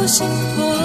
말하고 싶어.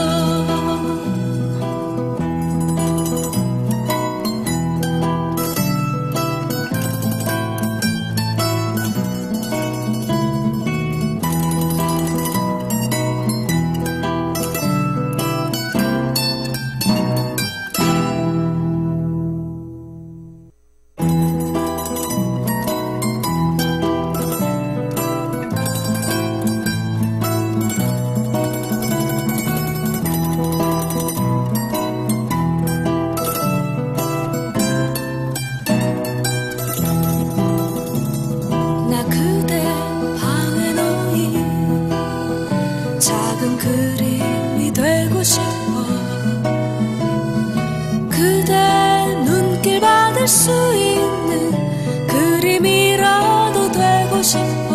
수 있는 그림이라도 되고 싶어.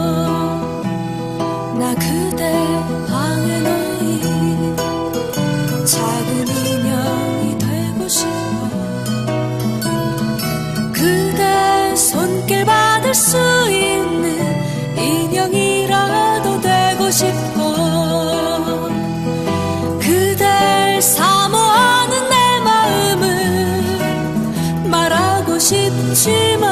나 그대 방에 놓인 작은 인형이 되고 싶어. 그대 손길 받을 수 있는 인형이라도 되고 싶어. 그댈 사모하는 내 마음을 말하고 싶지만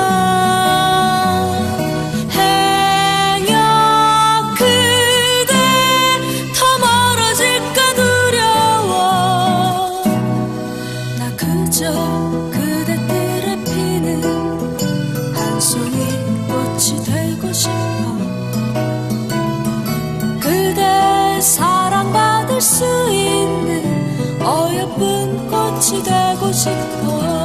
행여 그대 더 멀어질까 두려워. 나 그저 그대 뜰에 피는 한 송이 꽃이 되고 싶어. 그대 사랑받을 수 있는 어여쁜 꽃이 되고 싶어.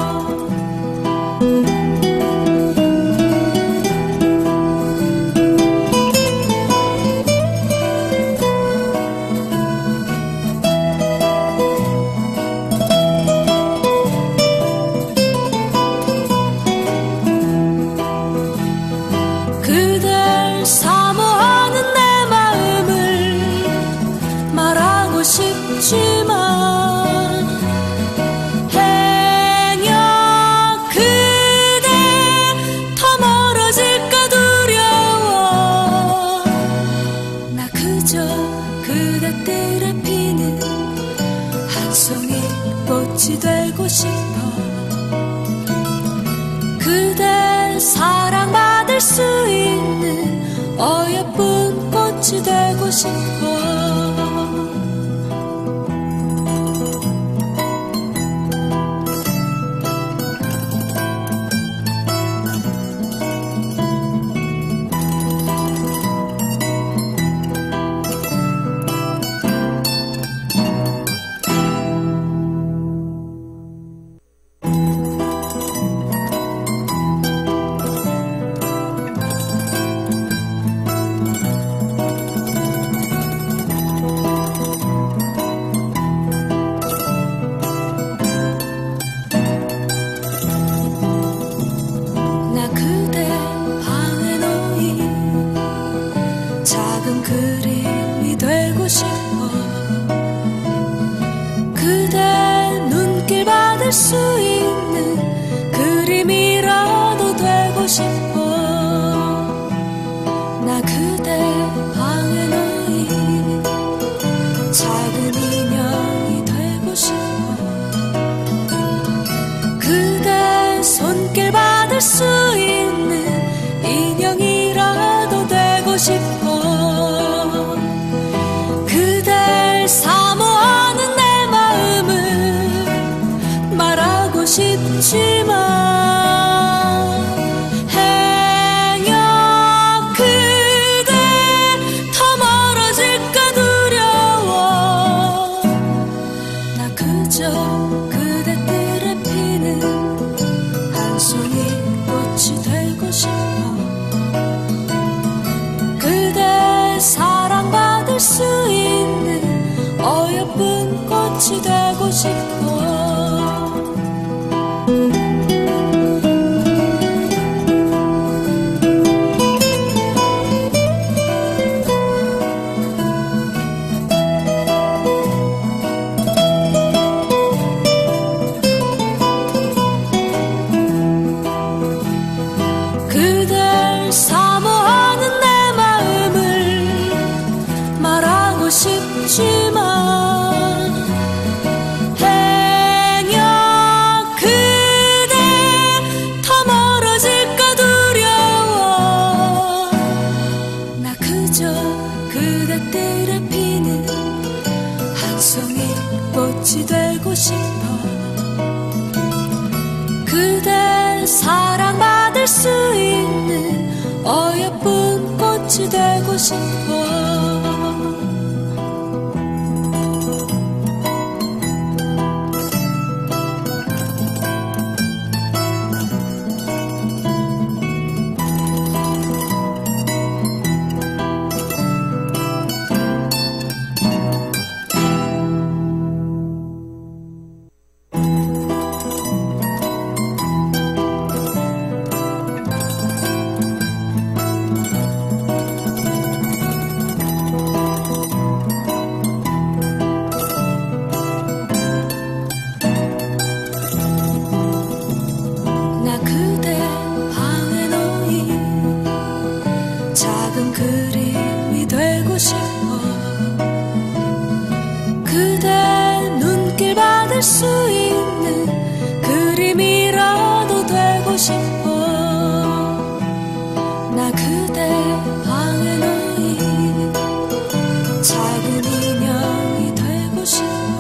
그댈 사모하는 내 마음을 말하고 싶지만 행여 그대 더 멀어질까 두려워. 나 그저 그대 뜰에 피는 한 송이 꽃이 되고 싶어. 그대 사랑받을 수 있는 어여쁜 꽃이 되고 싶어. 그림이 되고 싶어. 그대 눈길 받을 수 있는 그림이라도 되고 싶어. 나 그대 방에 놓인 작은 인형이 되고 싶어. 그대 손길 받을 수 있는 인형이라도 되고 싶어. 그댈 사모하는 내 마음을 말하고 싶지만 행여 그대 더 멀어질까 두려워. 나 그저 그대 뜰에 피는 한 송이 꽃이 되고 싶어. 그대 사랑받을 수 있는 어여쁜 꽃이 되고 싶어. 그댈 사모하는 내 마음을 말하고 말하고 싶지만 행여 그대 더 멀어질까 두려워. 나 그저 그대 뜰에 피는 한 송이 꽃이 되고 싶어. 그대 사랑받을 수 있는 어여쁜 꽃이 되고 싶어. 수 있는 그림이라도 되고 싶어. 나 그대 방에 놓인 작은 인형이 되고 싶어.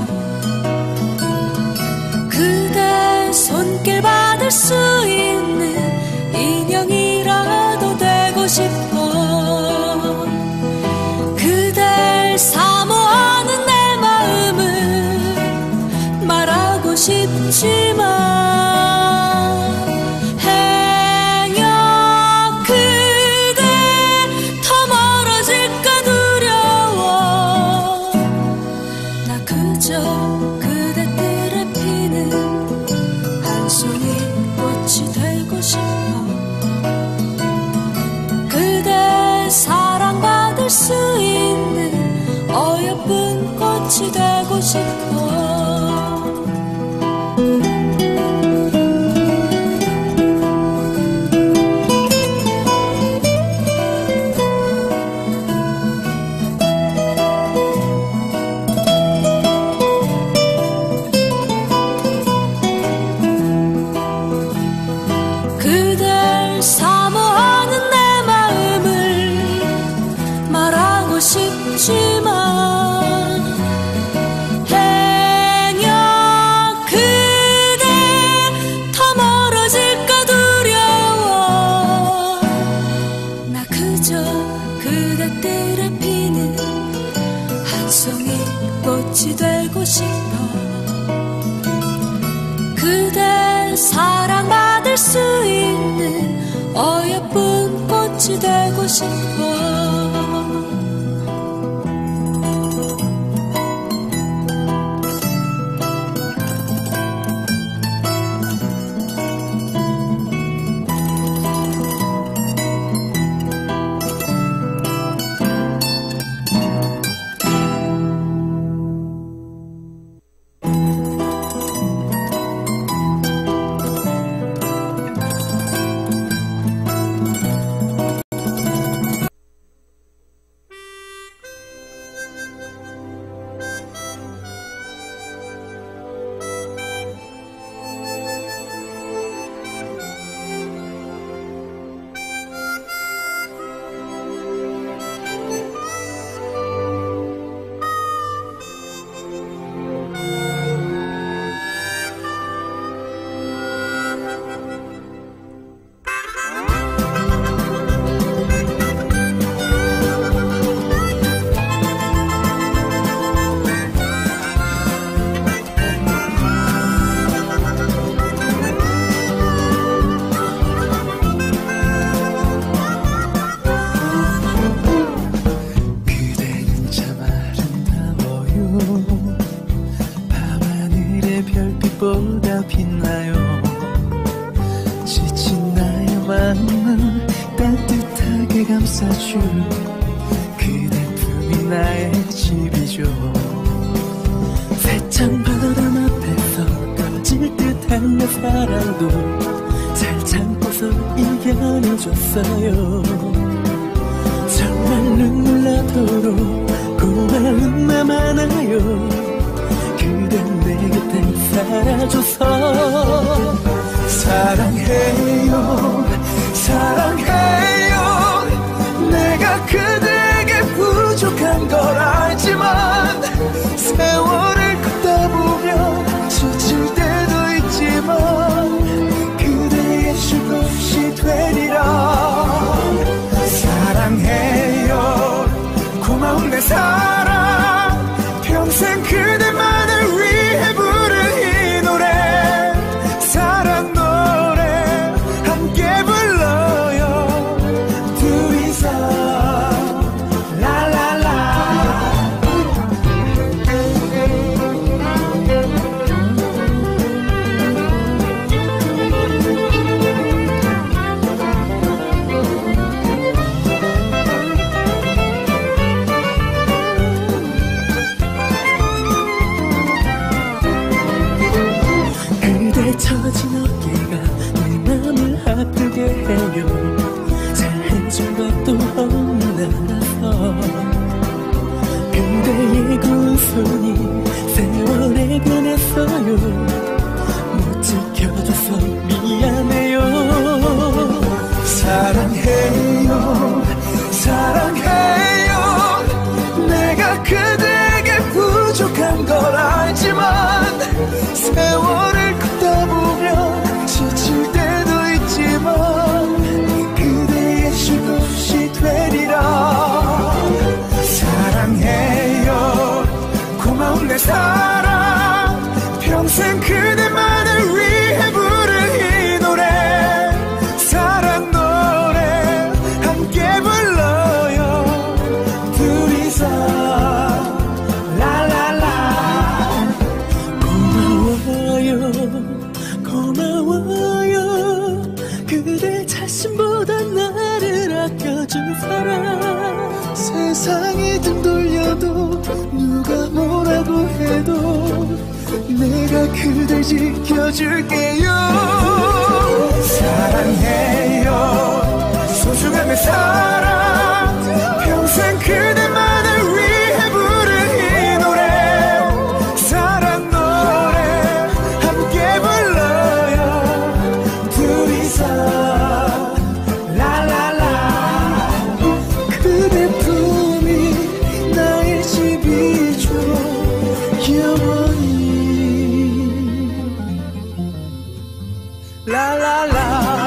그대 손길 받을 수 있는 인형이라도 되고 싶어. 그댈 사모하는 내 마음을 말하고 싶지만 행여 그대 더 멀어질까 두려워. 나 그저 그대 뜰에 피는 한 송이 꽃이 되고 싶어. 그대 사랑받을 수 있는 어여쁜 꽃이 되고 싶어. 그댈 사모하는 내 마음을 말하고 싶지만 행여 그대 더 멀어질까 두려워. 나 그저 그대 뜰에 피는 한 송이 꽃이 되고 싶어. 그대 사랑받을 수 있는 어여쁜 꽃이 되고 싶어. 별빛보다 빛나요. 지친 나의 마음을 따뜻하게 감싸줄 그대 품이 나의 집이죠. 세찬 바람 앞에서 꺼질 듯한 내 사랑도 잘 참고서 이겨내줬어요. 정말 눈물 나도록 고마운 있나요? 그대 내 곁에 살아줘서 사랑해요 사랑해요 내가 그대에게 부족한 걸 알지만 세월을 걷다 보면 지칠 때도 있지만 그대의 쉴 곳이 되리라 사랑해요 고마운 내 사랑 평생 그대만을 위해 부른 이 노래 사랑 노래 함께 불러요 둘이서 처진 어깨가 내 맘을 아프게 해요 잘한 척도 없는 나라서 그대의 그 손이 세월에 변했어요 못 지켜줘서 미안해요 사랑해요 사랑해요 내가 그대에게 부족한 걸 알지만 세월을 걷다 보면 지칠 때도 있지만 그대의 쉴 곳이 되리라 사랑해요 고마운 내 사랑 평생 그대만을 위해 부른 이 노래 사랑 노래 함께 불러요 둘이서 고마워요 그대 자신보다 나를 아껴준 사람 세상이 등 돌려도 누가 뭐라고 해도 내가 그댈 지켜줄게요 사랑해요 소중한 내 사랑 평생 그대만을 위해 부른 이 노래 사랑 노래 함께 불러요 둘이서 라라라 그대 품이 나의 집이죠 영원히 라라라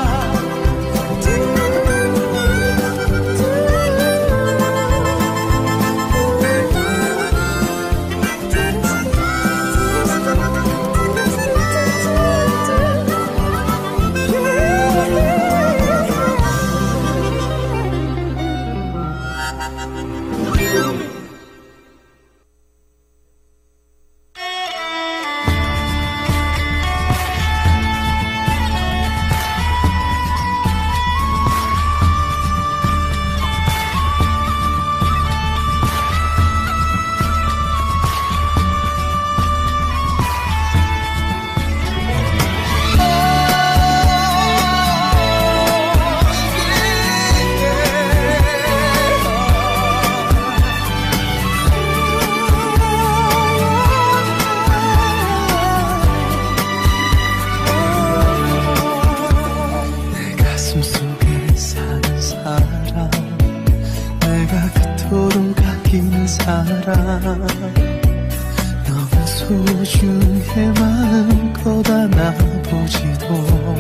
너무 소중해 마음껏 안아보지도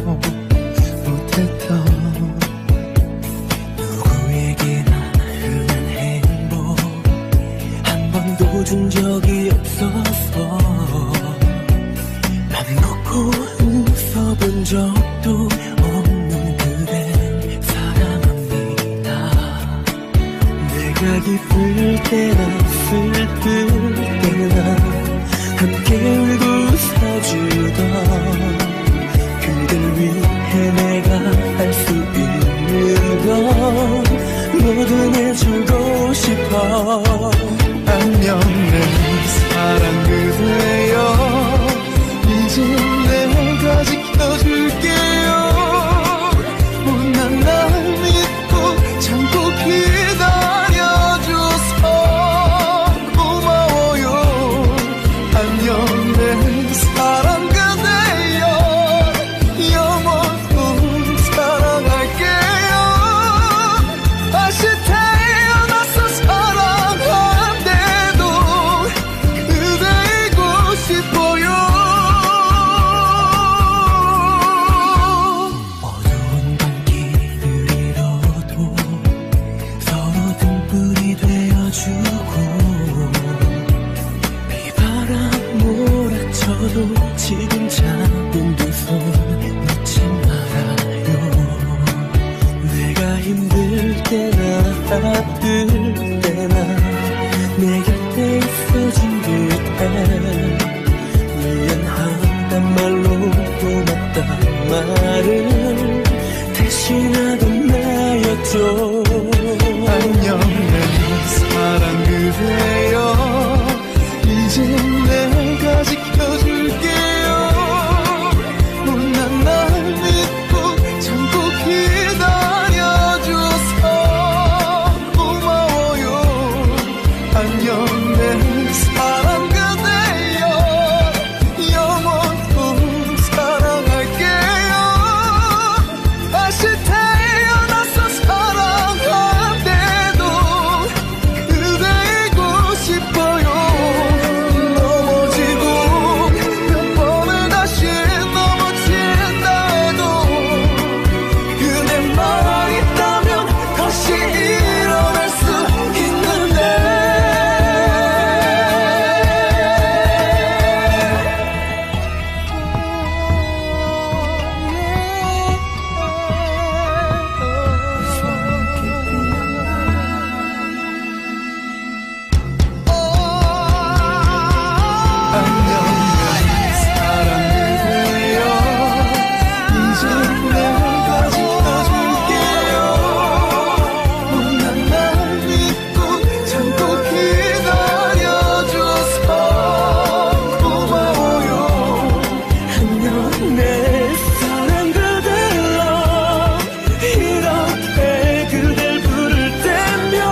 못했던 누구에게나 흔한 행복 한 번도 준 적이 없어서 맘 놓고 웃어본 적도 없는 그댈 사랑합니다 내가 기쁠 때나 슬플 때나 함께 울고 웃어주던 그댈 위해 내가 할 수 있는 건 뭐든 해주고 싶어 안녕 내 사랑 그대여 이제 내가 지켜줄게요 못난 날 믿고 참고 기다려줘서 서로 지금 잡은 두 손 놓지 말아요. 내가 힘들 때나 아플 때나 내 곁에 있어준 듯해. 미안하단 말로 고맙단 말을 대신하던 나였죠. 안녕 내 사랑 그대여, 이제 내가 지켜줄게요. 못난 날 믿고 참고 기다려줘서 고마워요. 안녕 내 사랑 그대여, 영원토록 사랑할게요. 다시 태어나서 사랑한대도 그대이고 싶어요. 넘어지고 몇 번을 다시 넘어진다 해도 그대만 있다면 다시 일어날 수 있는데. 안녕 내 사랑 그대여, 이제 내가 지켜줄게요. 못난 날 믿고 참고 기다려줘서 고마워요. 안녕 내 사랑 그대여, 이렇게 그댈 부를 때면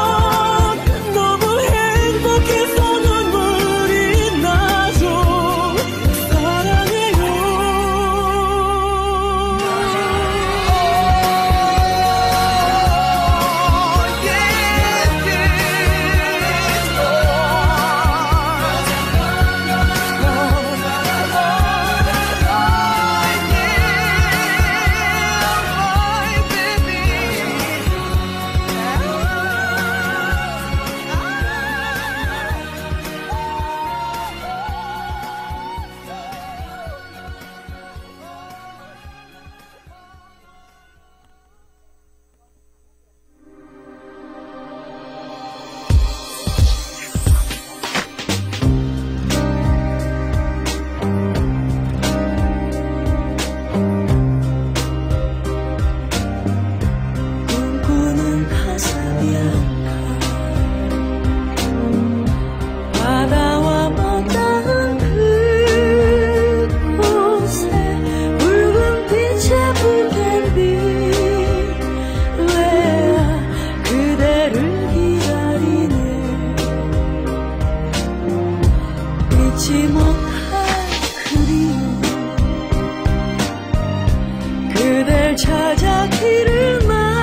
너무 행복해서 눈물이 나죠. 사랑해요. 꿈꾸는 카사비앙카, 바다와 먼 그곳에 붉은 빛의 부겐빌레아, 그대를 기다리네. 잊지 못할 그리움, 그댈 찾아 길을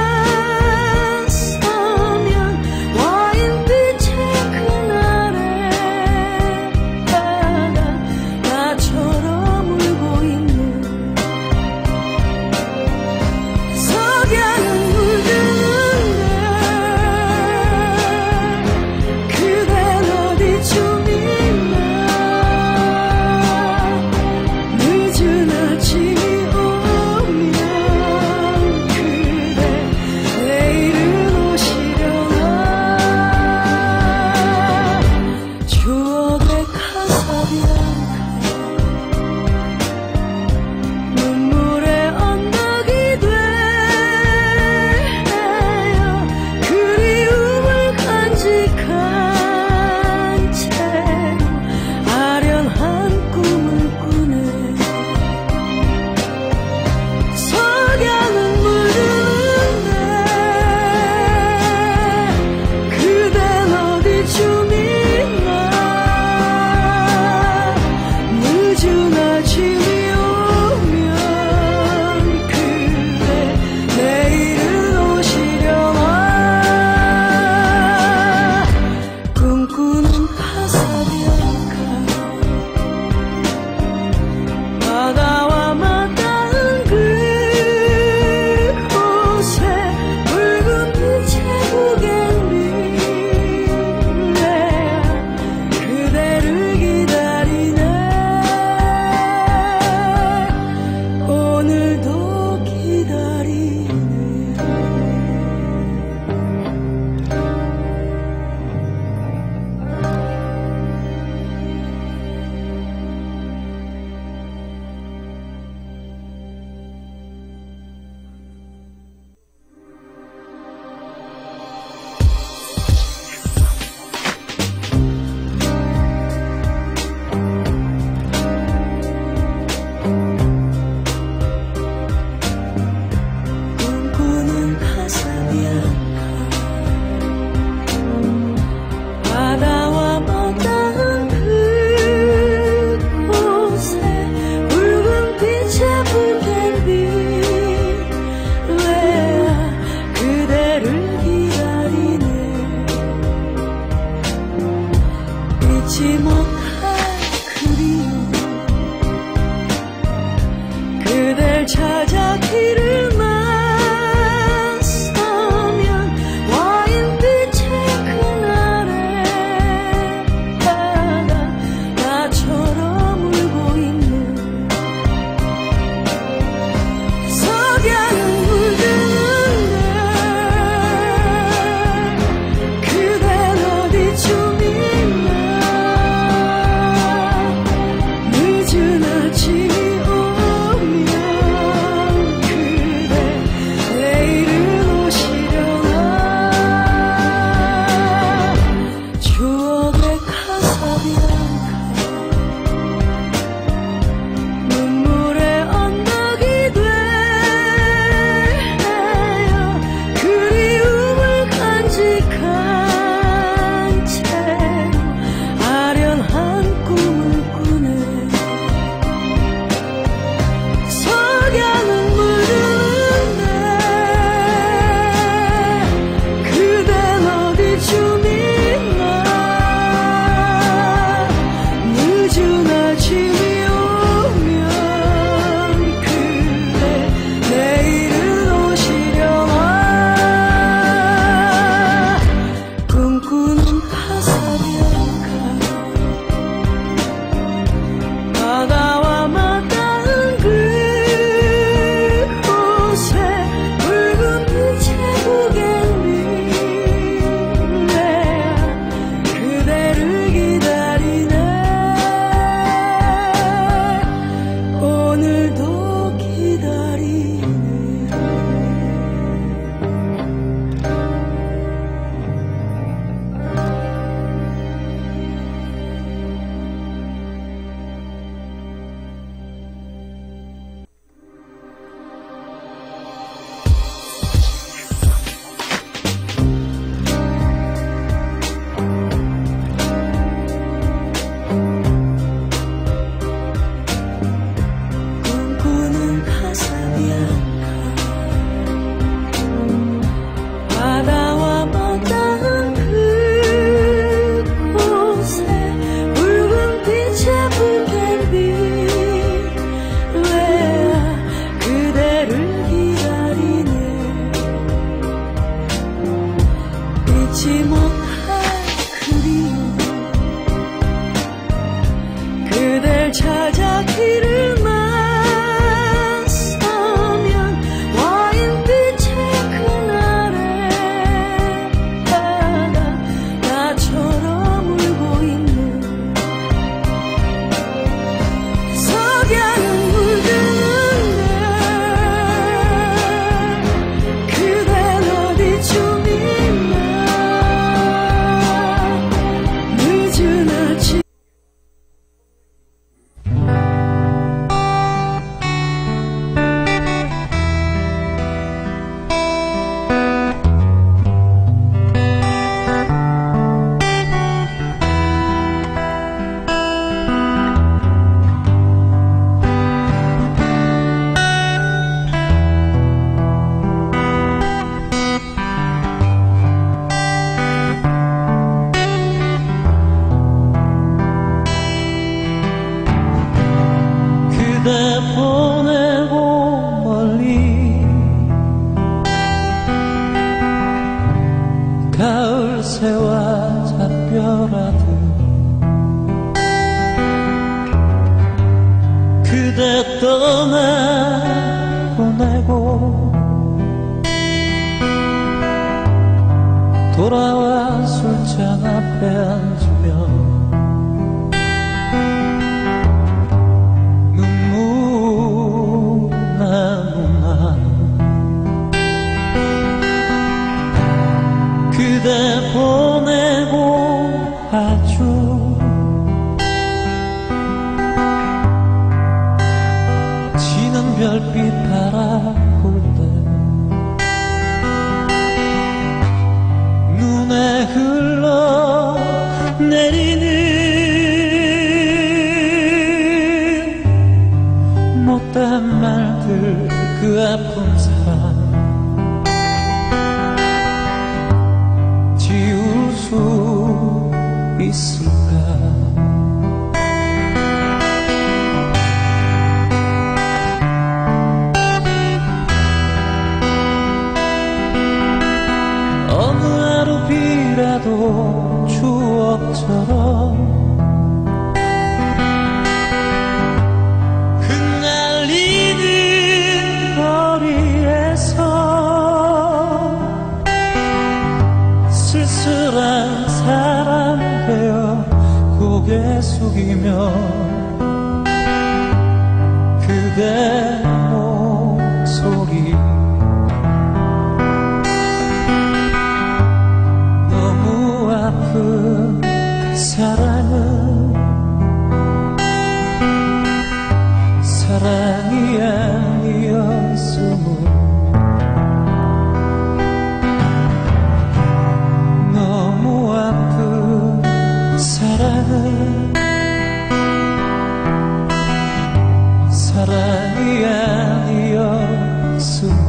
맞서면 와인빛의 그날의 바다 나처럼 울고 있는 석양은 물드는데 그댄 어디쯤 있나. 늦은 아침이 오면 그대 내일은 오시려나. 추억의 카사비앙카, 눈물의 언덕이 되어 그리움을 간직한 채로 아련한 꿈을 꾸네. 석양은 물드는데 그댄 어디쯤 있나. 늦은 아침이 오면 그대 내일은 오시려나. 꿈꾸는 카사비앙카, 바다와 맞닿은 그곳에 붉은 빛의 부겐빌레아, 그대를 기다리네. 잊지 못할 그리움 그댈 찾아 길을 맞서면 와인빛의 그날에 바다 나처럼 울고 있는 석양은 물드는데 그댄 어디쯤 있나 늦은 아침이 오면 그대 내일은 오시려나 추억의 카사비앙카 눈물의 언덕이 되어 그리움을 간직한 채로 아련한 꿈을 꾸네 석양은 물드는데 그댄 어디쯤 있나 늦은 아침이 오면 그대 내일은 오시려나 꿈꾸는 카사비앙카 바다와 맞닿은 그곳에 붉은 빛의 부겐비레아 그대를 기다리네 오늘도 기다리네 꿈꾸는 카사비앙카 바다와 맞닿은 그곳에 붉은 빛의 부겐비레아 그대를 기다리네 잊지 못할 그리움 그댈 찾아 길을 맞서면 와인빛의 그날에 바다 나처럼 울고 있는 석양은 물드는데 그댄 어디쯤 있나 늦은 아침 그대 보내고 멀리 가을 새와 작별하듯 그대 떠나보내고 돌아와 술잔 앞에 앉으면 그대 보내고 아주 지는 별빛 바라볼 때 눈에 흘러 내리는 못된 말들 그 아픈 사랑 지울 수 있을까 숙이며 그대 목소리 너무 아픈 사랑은 사랑이 아니었음을 너무 아픈 사랑은 사랑이 아니었음을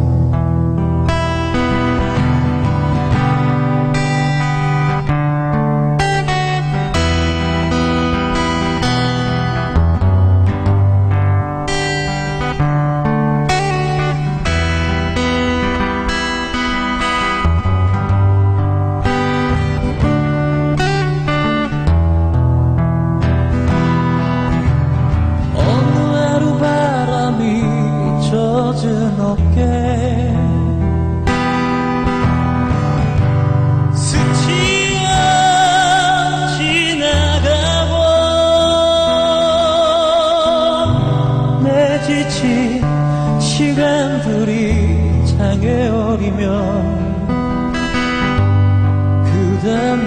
젖은 어깨 스치어 지나가고 내 지친 시간들이 장애 어리면 그대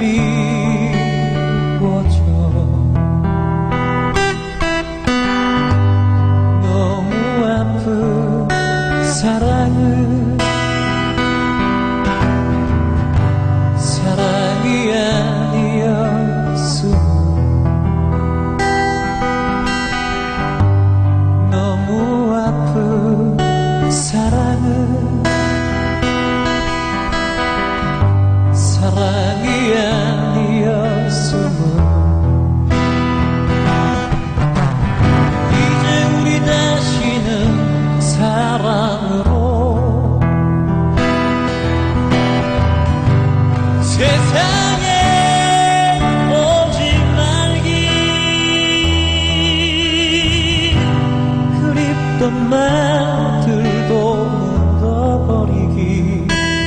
미워져 너무 아픈 사랑은 사랑이 아니었음 너무 아픈 사랑은 사랑이 아니었음을 이제 우리 다시는 사랑으로 세상에 오지 말기 그립던 말들도 묻어버리기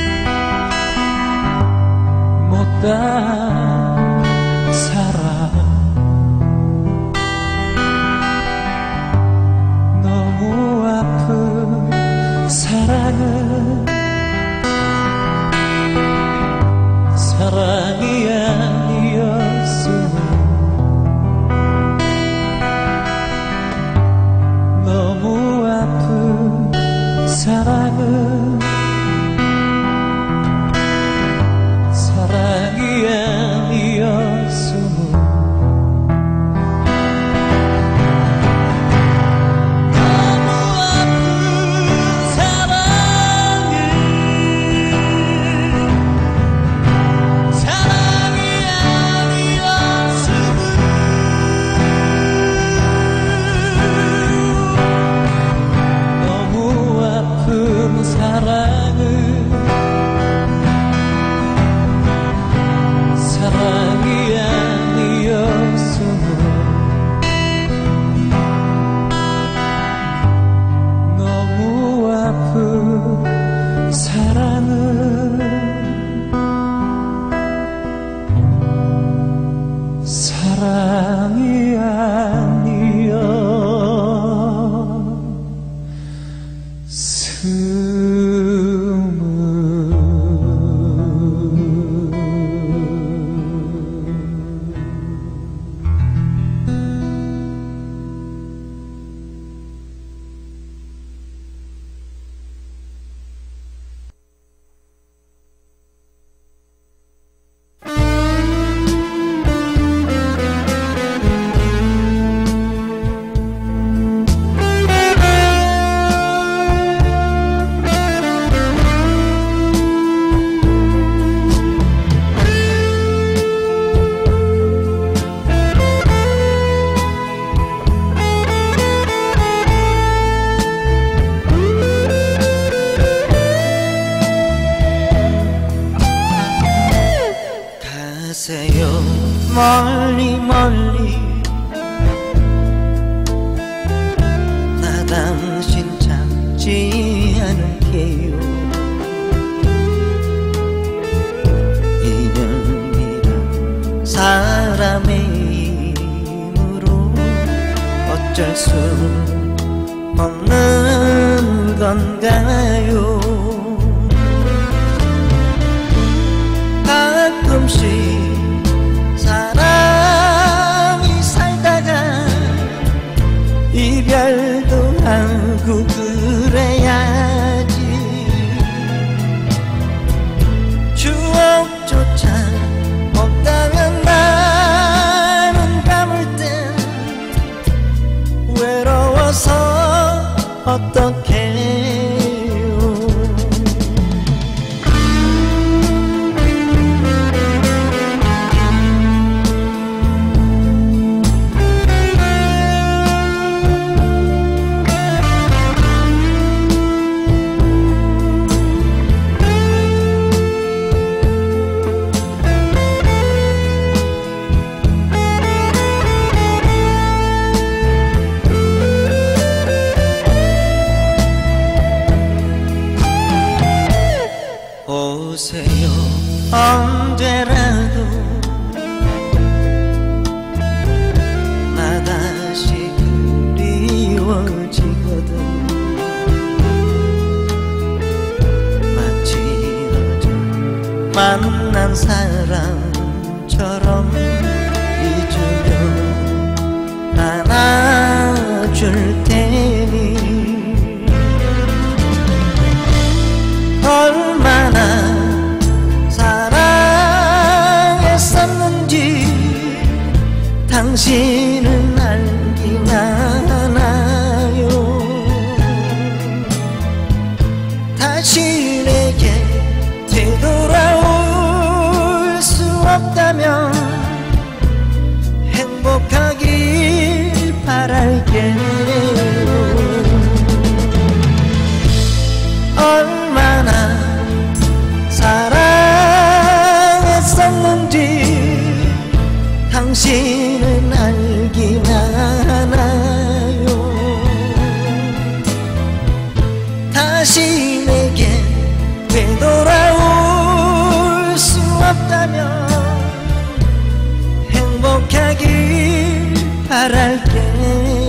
못다 살아 너무 아픈 사랑은 사랑이 아니었음을 너무 아픈 사랑은 사랑이 아니었음을 너무 아픈 사랑은 사랑이 아니었음을 너무 아픈 사랑은 사랑이 아니었음을 너무 아픈 사랑은 사랑이 멀리 멀리 나 당신 찾지 않을게요. 인연이란 사람의 어쩔 수 없는 건가요? 가끔씩 사람이 살다가 이별도 하고 그래야지. 추억조차 없다면 나는 감을 땐 외로워서 어떡해요. 오세요 언제라도 나 다시 그리워지거든. 마치 어제 만난 사람처럼 잊으려 안아줄 테니 얼마나 사랑했었는지 당신은 알긴 하나요? 다시 내게 되돌아올 수 없다면 행복하길 바랄게요. 얼마나 사랑했었는지 당신은 알긴 하나요? 다시 내게 되돌아올 수 없다면 행복하길 바랄게요.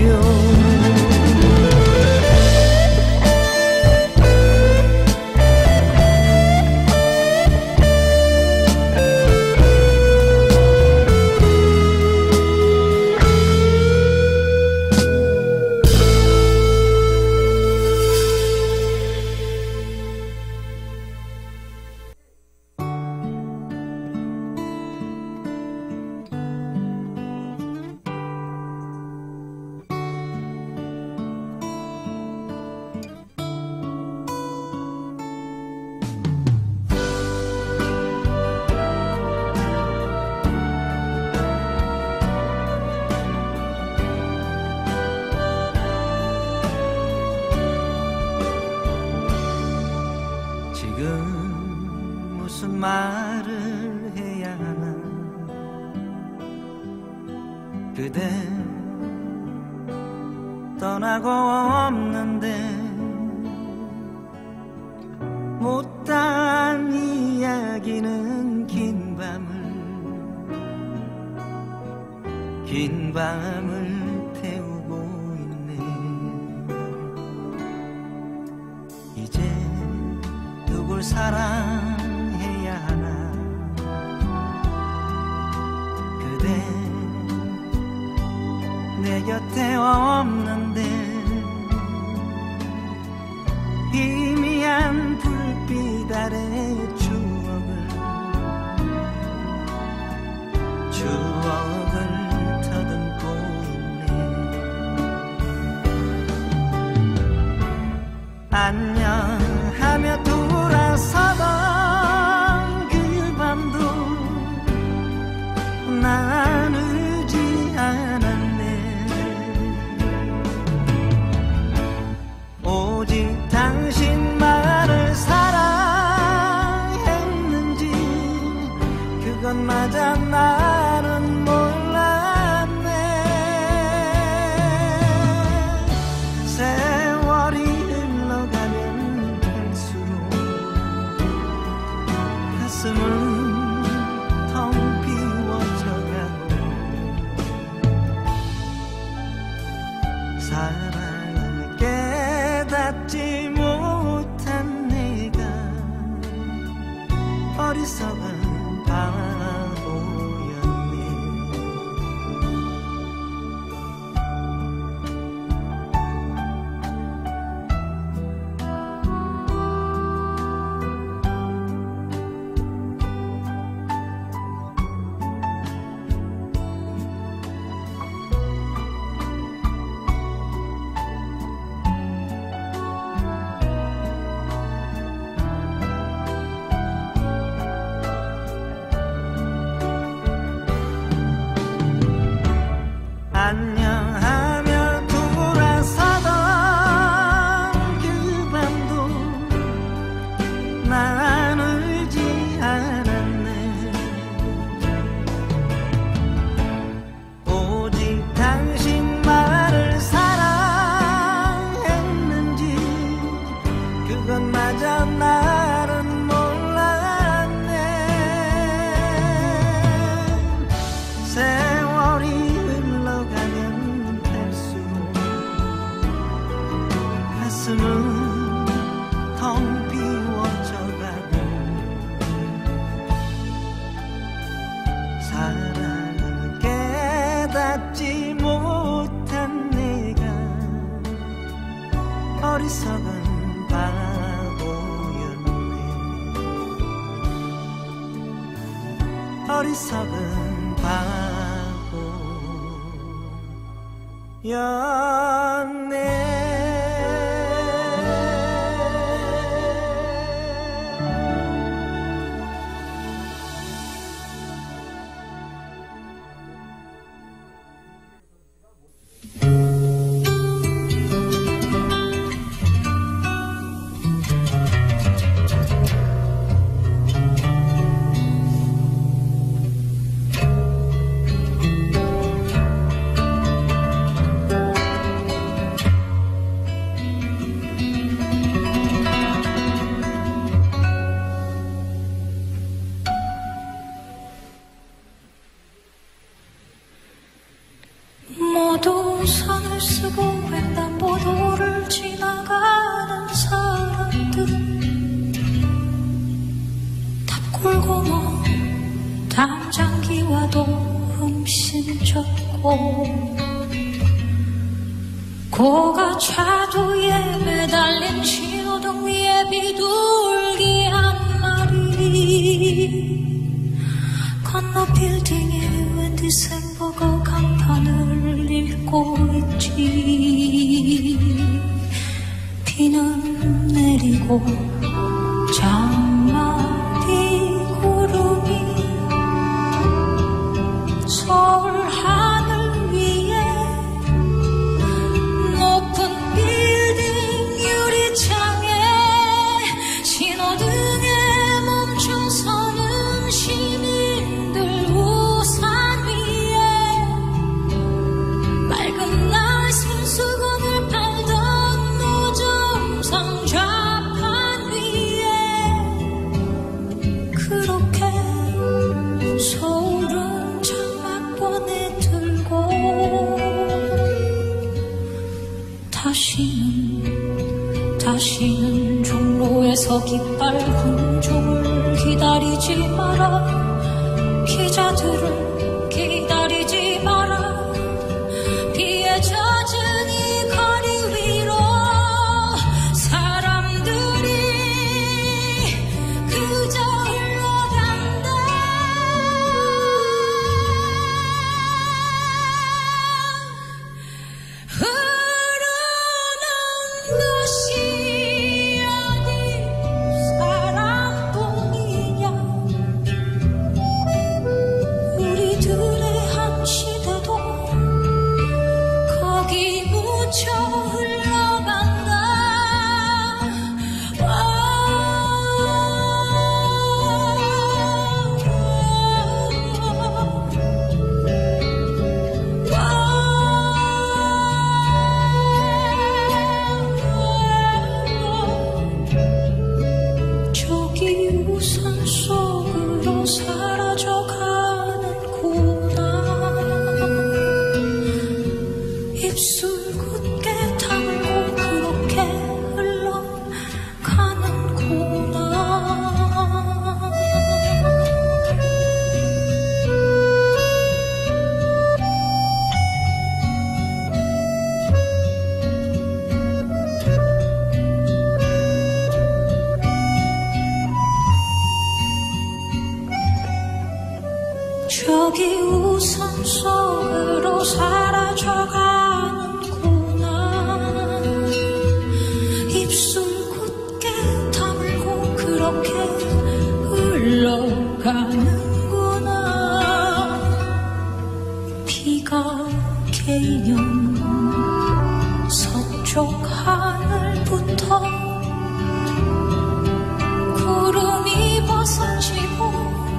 지금 무슨 말을 해야 하나. 그대 떠나고 없는데 못한 이야기는 긴 밤을 태우고 있네. 이제 누굴 사랑해야 하나. 그대 내 곁에 없는데 희미한 불빛 아래 추억을 더듬고 있네. 안녕하며 돌아서던 그 밤도 난 울지 않았네. 오직 당신만을 사랑해 사랑을 깨닫지 못한 내가 어리석은 바보였네. 안녕하며 돌아서던 그 밤도 난 울지 않았네. 오직 당신만을 사랑했는지 그것마저 나는 몰랐네. 세월이 흘러가면 갈수록 가슴은 텅 비워져가고 사랑을 깨닫지 못한 내가 어리석은 바보였네. 어리석은 바보였네. 모두 선을 쓰고 횡단보도를 지나가는 사람들은 탑골고모 담장기와도 흠신졌고 고가 차도에 매달린 신호등 위에 비둘기 한 마리 건너 빌딩에 웬 디셈버거 간판을 읽고 있지. 비는 내리고 장마비 구름이 서울 하늘 위에 높은 빌딩 유리창에 신호등에 멈춰서는 시민들 우산 위에 맑은 날 손수건을 팔던 노점상 좌판 위에 그렇게 서울은 장막권에 들고 다시는 종로에서 깃발 흥종을 기다리지 마라. 기자들을 기다리지 마라. 비에 젖은 이 거리 위로 사람들이 그저 흘러간다. 흐르는 것이 어디 사랑뿐이냐. 우리들의 한 시대도 거기 묻혀 흘러간다. 저기 우산 속으로 사라져가는구나. 입술 굳게 비가 개면 서쪽 하늘부터 구름이 벗어지고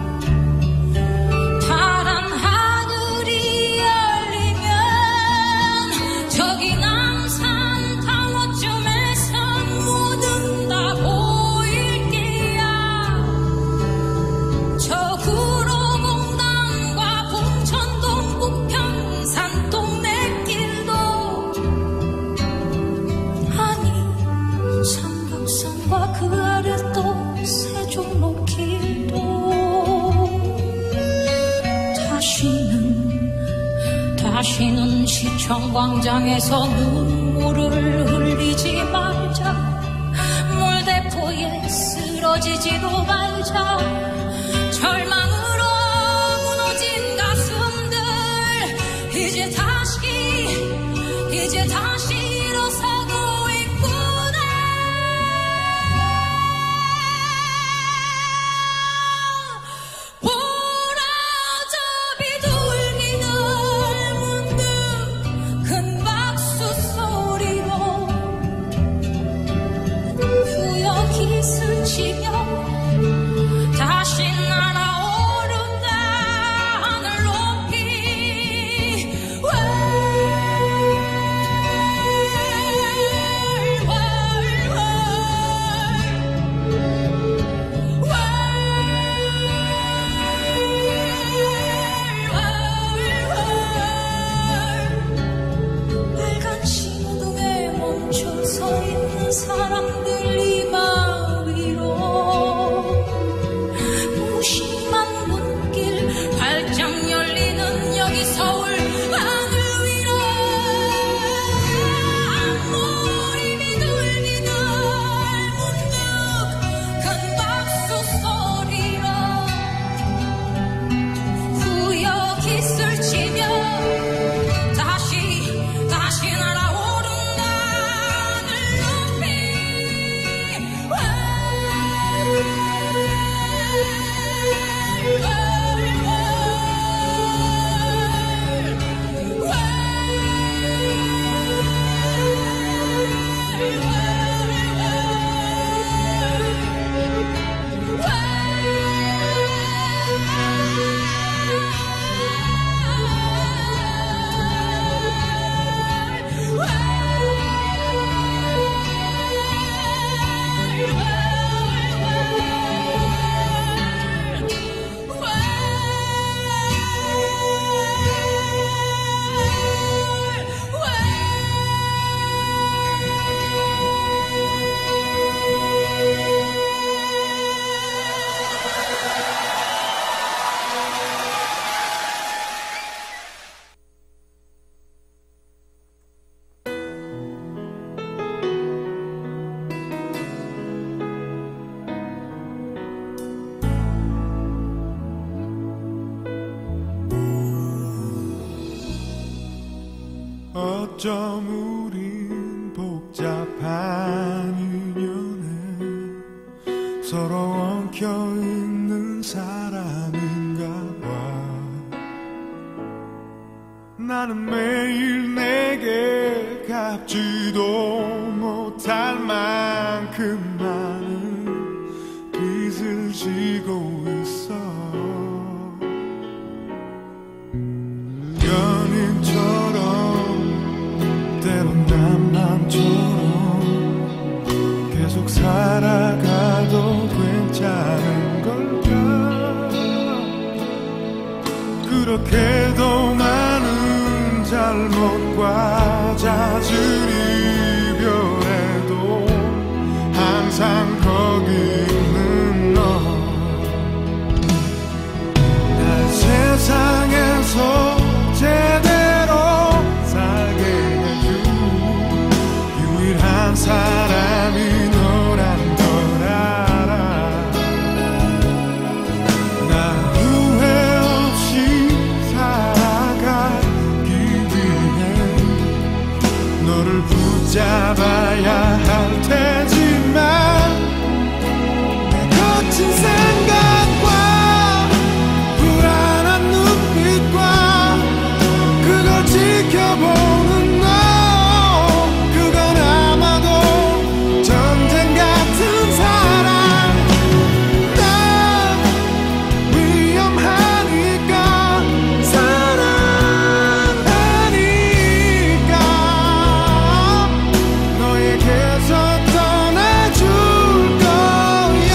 파란 하늘이 열리면 저기 남산 타워쯤에서 모든 다 보일 게야. 저 구로공단과 봉천동 북편 산동네 길도 아니 삼각산과 그 아래 또 세종로길도 다시는 시청광장에서 눈물을 흘리지 말자. 물대포에 쓰러지지도 말자. 절망으로 무너진 가슴들 이제 다시 일어서고 있구나. 보라잡이 돌리는 문득 큰 박수 소리로 구역이 스치며 다시 날아오른다. 하늘 높이 빨간 신호등에 멈춰 서 있는 사람들 이마 위로 무심한 문길 활짝 열리는 여기 서울 하늘 위로 앞모임이 들리는 문득 큰 박수 소리로 구역이 스치며 다시 날아오른다. 하늘 높이 어쩜 우린 복잡한 인연에 서로 엉켜있는 사람인가 봐. 나는 매일 내게 갚지도 못할 만큼 많은 빚을 지고 있어. 연인처럼 때론 남남처럼 계속 살아가도 괜찮은 걸까. 그렇게도 많은 잘못과 잦은 이별에도 항상 거기 있는 너. 날 세상에서 제대로 살게 해준 유일한 사람이 너란 걸 알아. 나 후회 없이 살아가기 위해 너를 붙잡아야 할 테지만 내 거친 생각과 불안한 눈빛과 지켜보는 너 그건 아마도 전쟁 같은 사랑 난 위험하니까 사랑하니까 너에게서 떠나줄 거야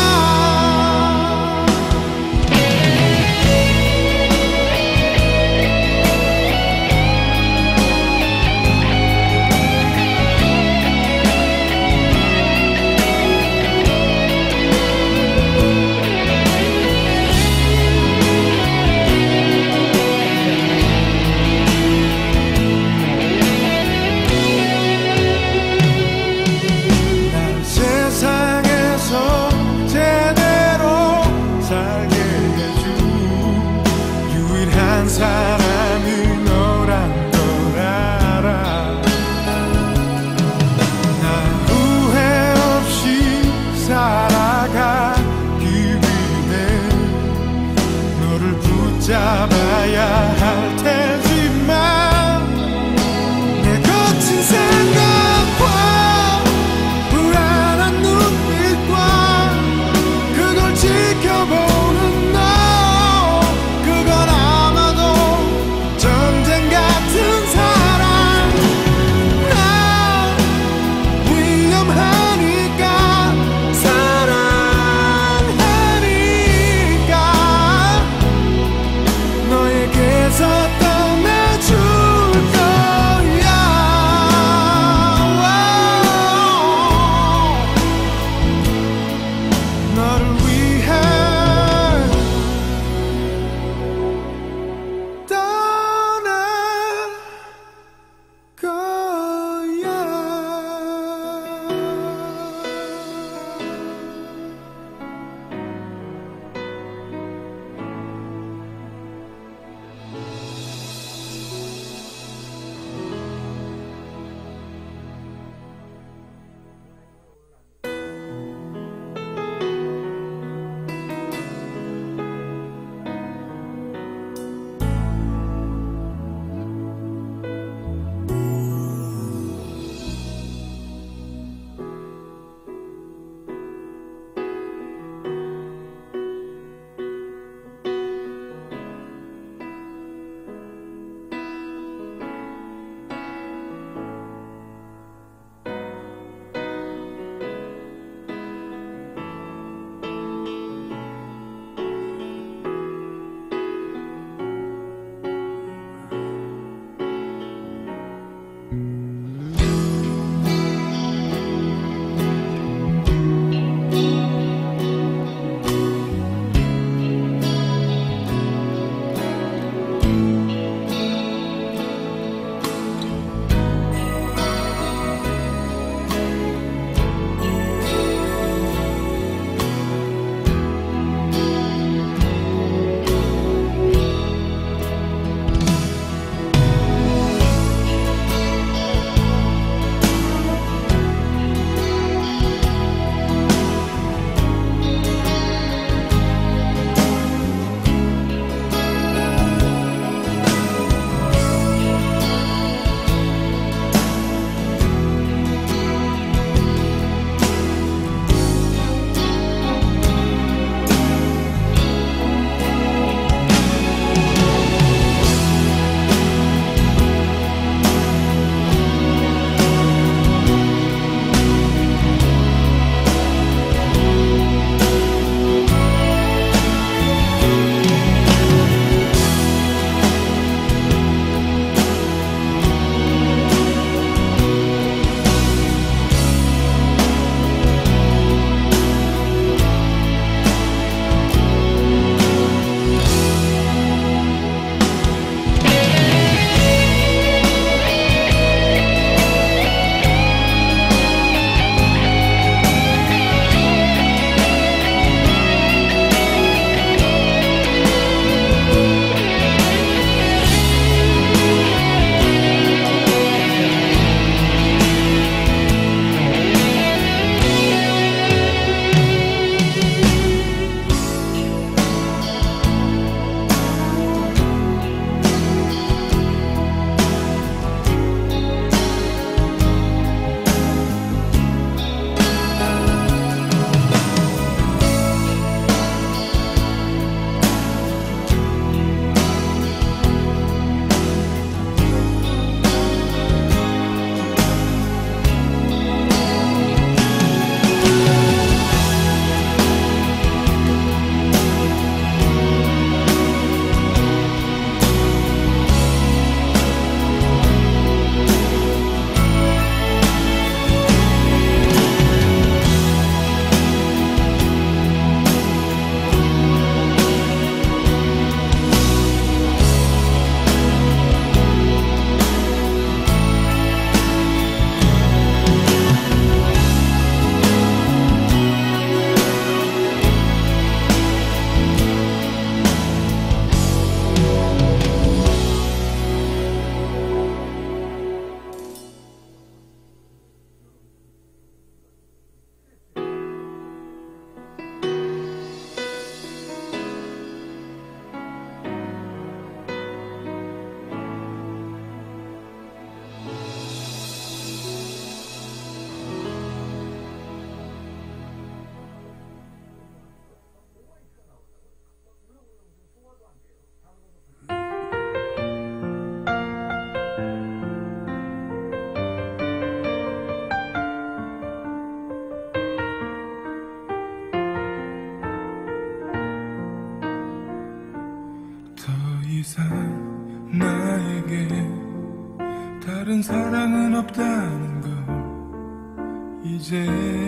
다른 사랑은 없다는 걸 이제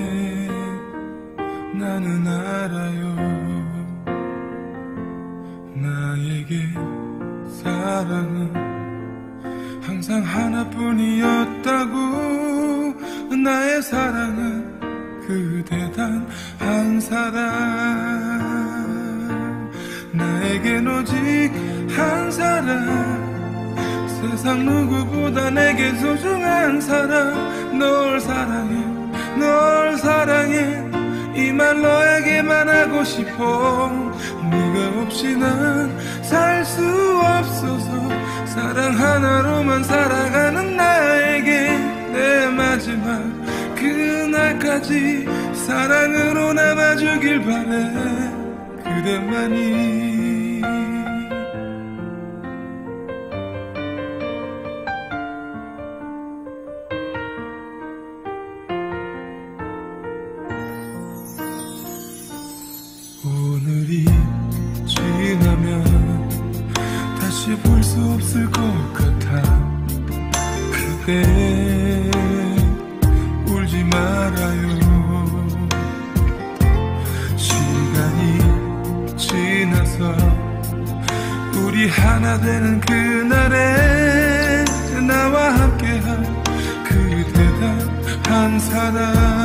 나는 알아요. 나에게 사랑은 항상 하나뿐이었다고. 나의 사랑은 그대 단 한 사람. 나에겐 오직 한 사람, 세상 누구보다 내게 소중한 사람. 널 사랑해, 널 사랑해, 이 말 너에게만 하고 싶어. 네가 없이 난 살 수 없어서 사랑 하나로만 살아가는 나에게 내 마지막 그날까지 사랑으로 남아주길 바래. 그대만이. 오늘이 지나면 다시 볼 수 없을 것 같아. 그대 울지 말아요. 시간이 지나서 우리 하나 되는 그날에 나와 함께한 그대가 한 사람.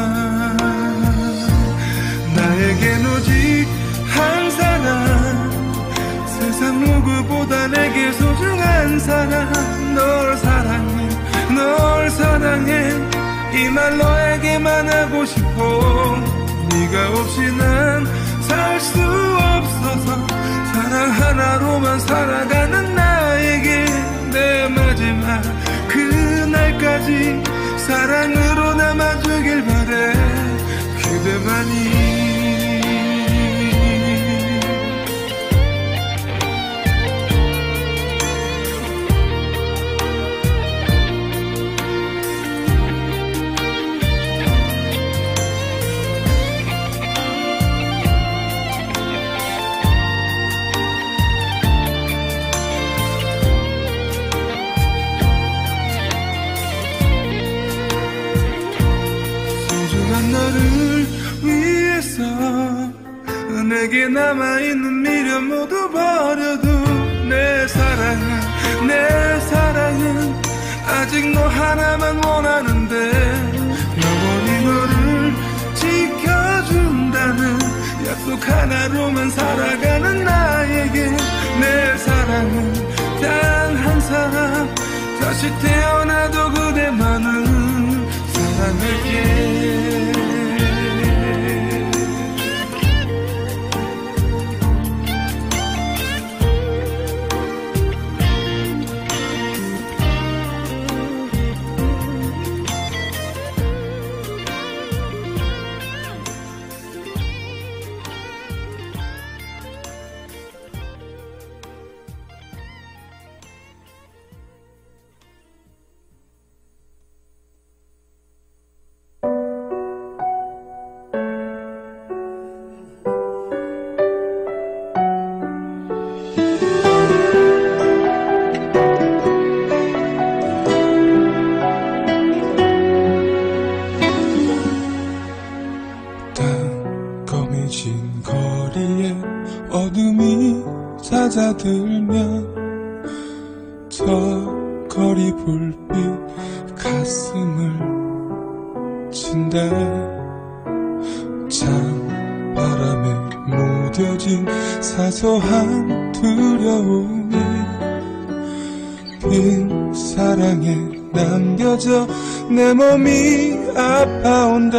나에겐 오직 한 사람, 세상 누구보다 내게 소중한 사람. 널 사랑해, 널 사랑해, 이 말 너에게만 하고 싶어. 네가 없이 난 살 수 없어서 사랑 하나로만 살아가는 나에게 내 마지막 그날까지 사랑으로 남아주길 바래. 그대만이. 너를 위해서 내게 남아있는 미련 모두 버려도 내 사랑은 아직 너 하나만 원하는데. 영원히 너를 지켜준다는 약속 하나로만 살아가는 나에게 내 사랑은 단 한 사람. 다시 태어나도 그대만은 사랑할게. 찾아들면 저 거리 불빛 가슴을 친다. 찬 바람에 무뎌진 사소한 두려움이 빈 사랑에 남겨져 내 몸이 아파온다.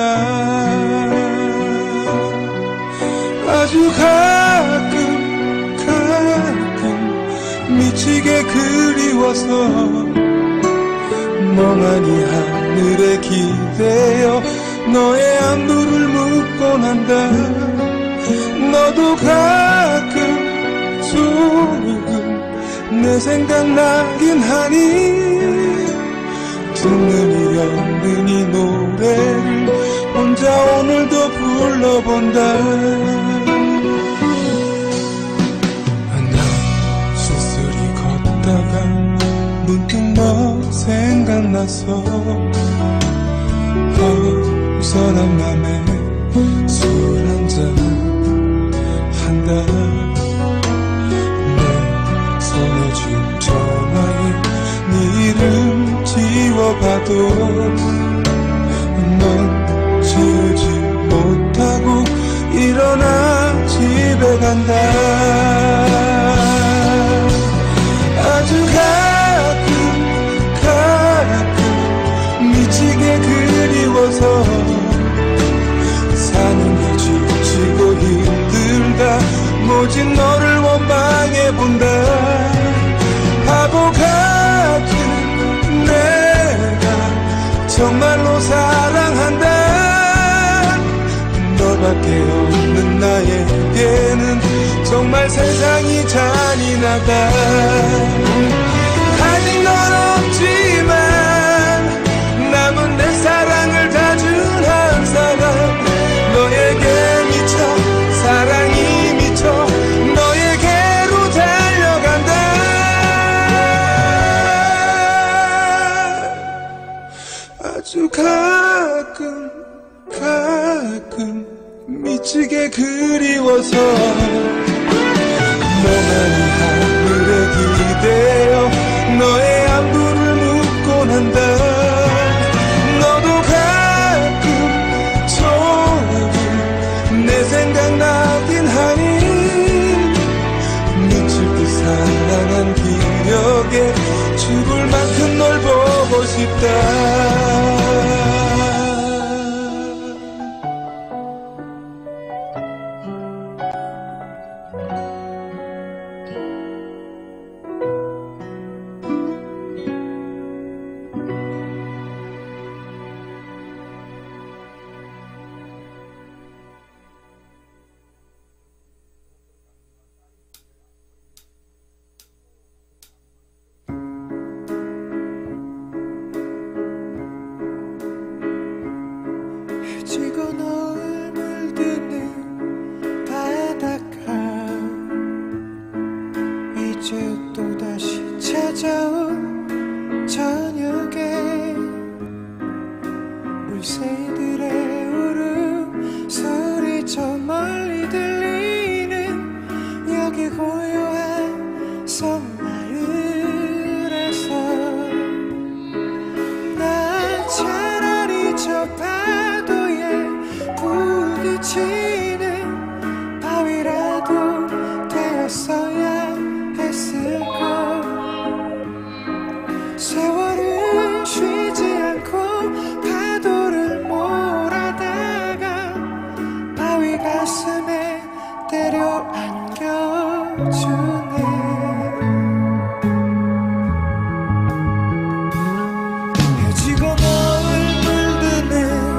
아주 가끔 미치게 그리워서 멍하니 하늘에 기대어 너의 안부를 묻곤 한다. 너도 가끔 조금 내 생각나긴 하니 듣는 이 없는 이 노래를 혼자 오늘도 불러본다. 문득 너 생각나서 허전한 맘에 술 한잔 한다. 내 손에 쥔 전화에 네 이름 지워봐도 넌 지우지 못하고 일어나 집에 간다. 아주 가끔 미치게 그리워서 사는 게 지치고 힘들다. 모진 너를 원망해본다. 바보 같은 내가 정말로 사랑한다. 너밖에 없는 나에게는 정말 세상이 잔인하다. 아직 넌 없지만 남은 내 사랑을 다 준 한 사람. 너에게 미쳐 사랑이 미쳐 너에게로 달려간다. 아주 가끔 미치게 그리워서 너만이 하늘에 기대어 너의 안부를 묻곤 한다. 너도 가끔 조금 내 생각나긴 하니 미칠 듯 사랑한 기억에 죽을 만큼 널 보고 싶다. 지고 너울 물드는 바닷가 이제 또다시 찾아온 저녁에 물새들의 울음소리 저 멀리 들리는 여기 고요한 섬마을에서 나 차라리 저 부딪히는 바위라도 되었어야 했을까. 세월은 쉬지 않고 파도를 몰아다가 바위 가슴에 때려 안겨주네. 헤지고 너울 물드는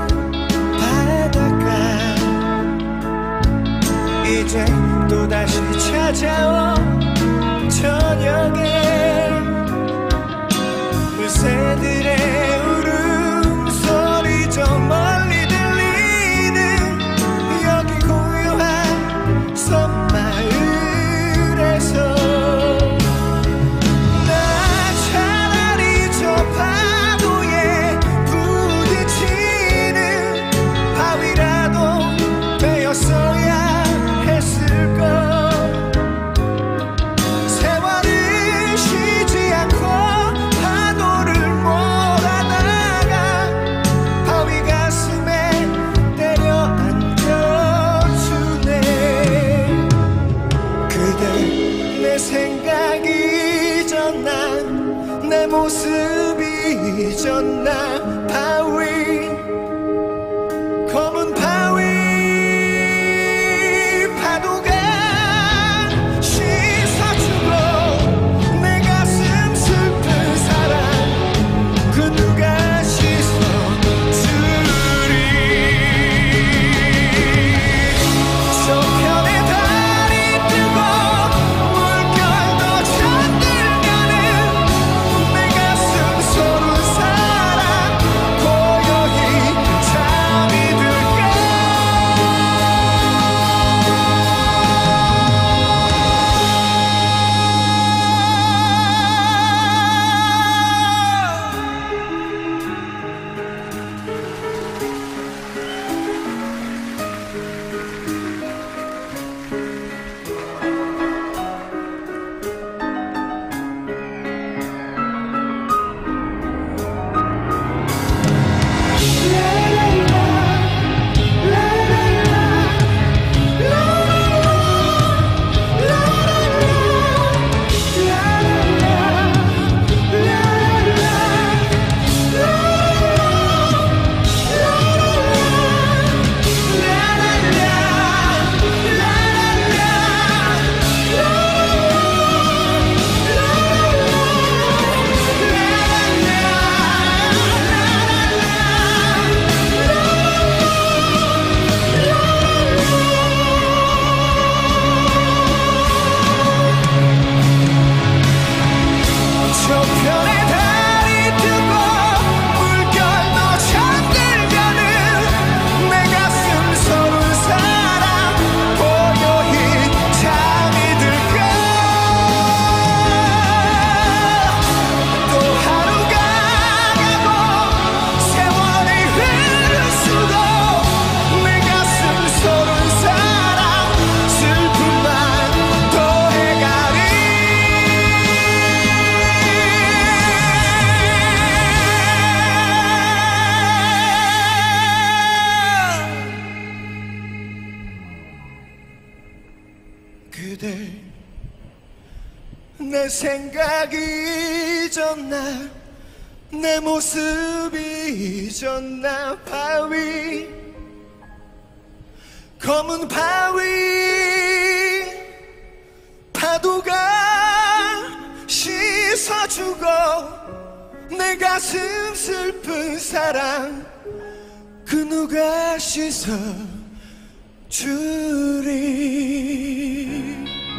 이제 또다시 찾아온 저녁에 물새들의 울음소리 저 멀리 들리는 여기 고요한 섬마을에서 나 차라리 저 파도에 부딪히는 바위라도 되었어야 했을까. 세월은 쉬지 않고 파도를 몰아다가 바위 가슴에 때려 안겨주네. 그대 내 생각이 잊었나 내 모습이 잊었나. 바위 검은 바위 파도가 씻어주고 내 가슴 슬픈 사랑 그 누가 씻어주리. 저편에 달이 뜨고 물결도 잠들면은 내 가슴 소른 사랑 고요히 내 생각이 잊었나 내 모습이 잊었나 바위 검은 바위 파도가 씻어주고 내 가슴 슬픈 사랑 그 누가 씻어주리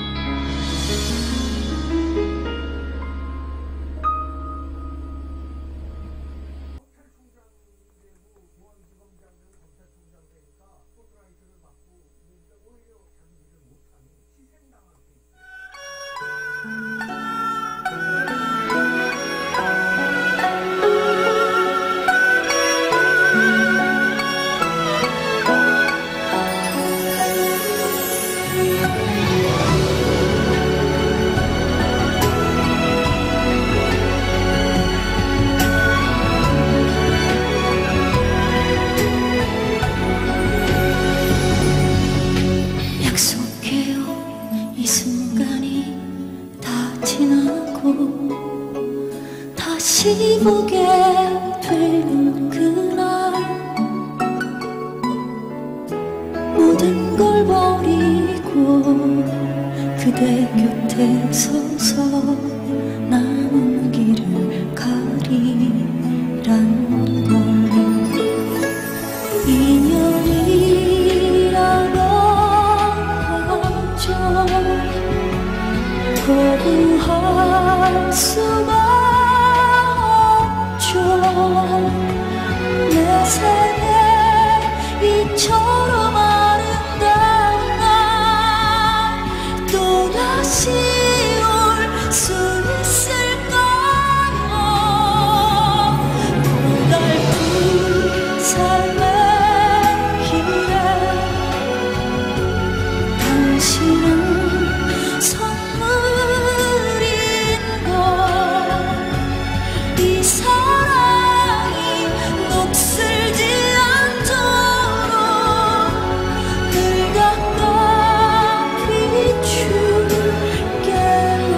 다시 보게 되는 그날 모든 걸 버리고 그대 곁에 서서 남은 길을 가리란 걸 인연이라고 하죠 거부할 수가 내 생에 이처럼 아름다운 날 또다시 올 수 있을까요 고달픈 삶의 길에 당신은 선물인 걸 이 사랑이 녹슬지 않도록 늘 가까이 비출게요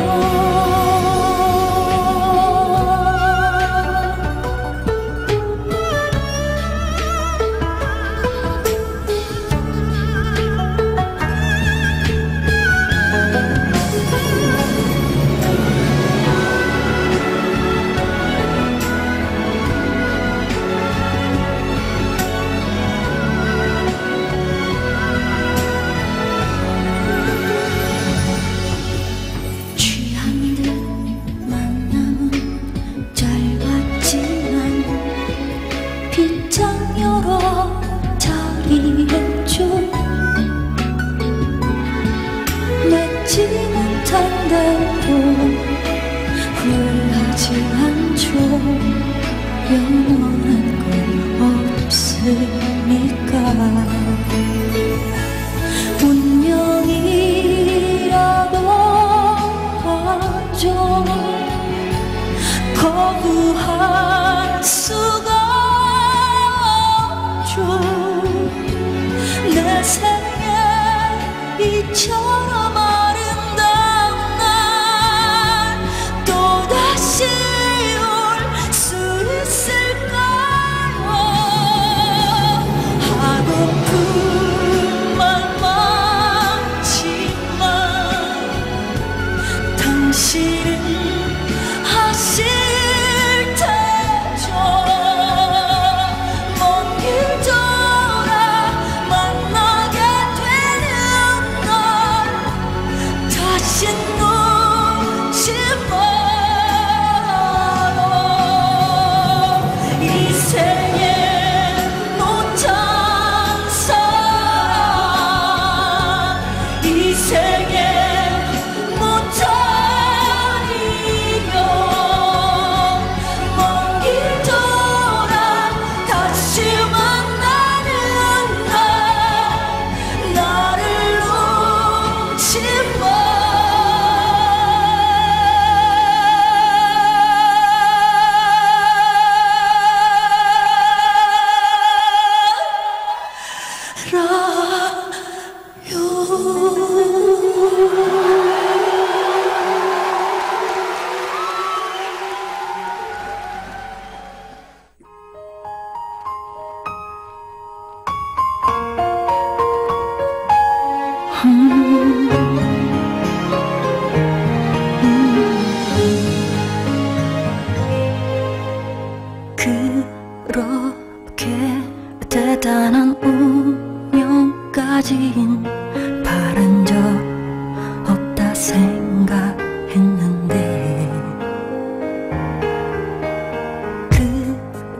취한 듯 만남은 짧았지만 빗장 여러 자리했죠 맺지 못한 대로 후회하지 않죠 영원한 건 없으니까 운명이라고 하죠 거부할 수가 없죠 내 생에 이처럼 아름다운 날 또다시 올 수 있을까요 하고픈 말 많지만 당신은 하실 테죠 먼 길 돌아 만나게 되는 걸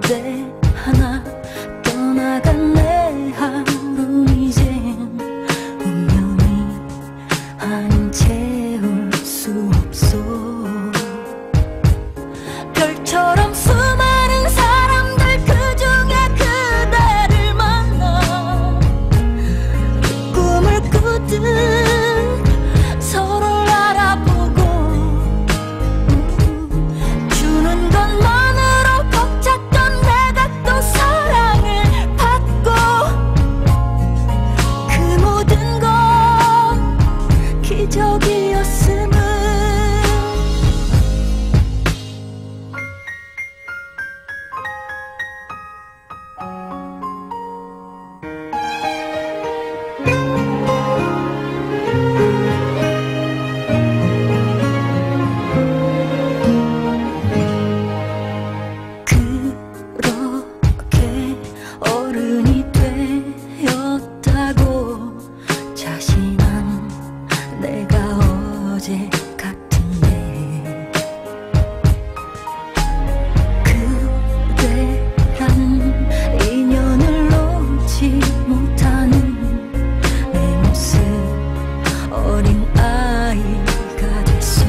그대 하나 떠나간 내 하루는 이젠 운명이 아닌 채울 수 없어. 별처럼 수많은 사람들 그중에 그대를 만나 꿈을 꾸듯 서로를 알아보고 주는 것만으로 벅찼던 내가 또 사랑을 받고 그 모든 건 기적이었음을. 그렇게 어른이 되었다고 자신한 내가 어제 같은데 그대란 인연을 놓지 못하는 내 모습 어린 아이가 됐어.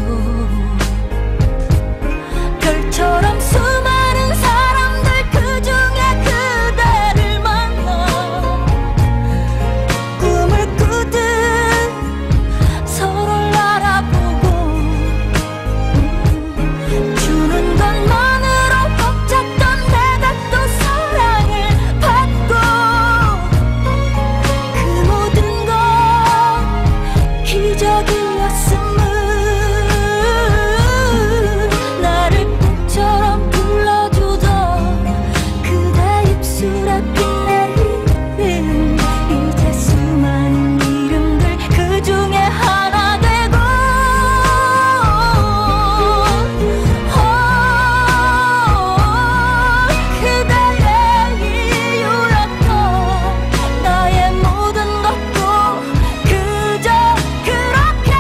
별처럼 수많은 사람들 그중에 그대를 만나 꿈을 꾸듯 서로를 알아보고 주는 것만으로 벅찼던 내가 또 사랑을 받고 그 모든 건 기적이었음을. 나를 꿈처럼 불러주던 그대 입술에 빛내는 이제 수많은 이름들 그중에 하나 되고 그대의 이유였던 나의 모든 것도 그저 그렇게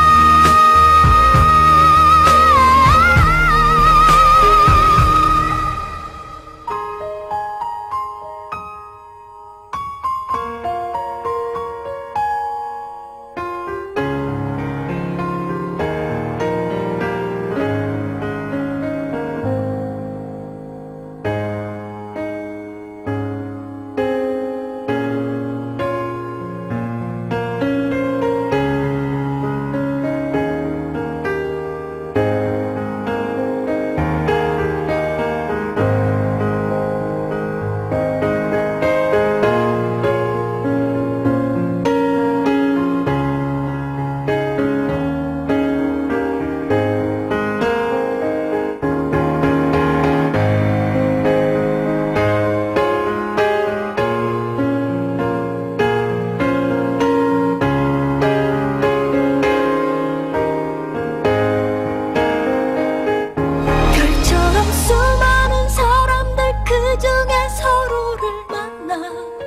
별처럼 수많은 사람들 그중에 서로를 만나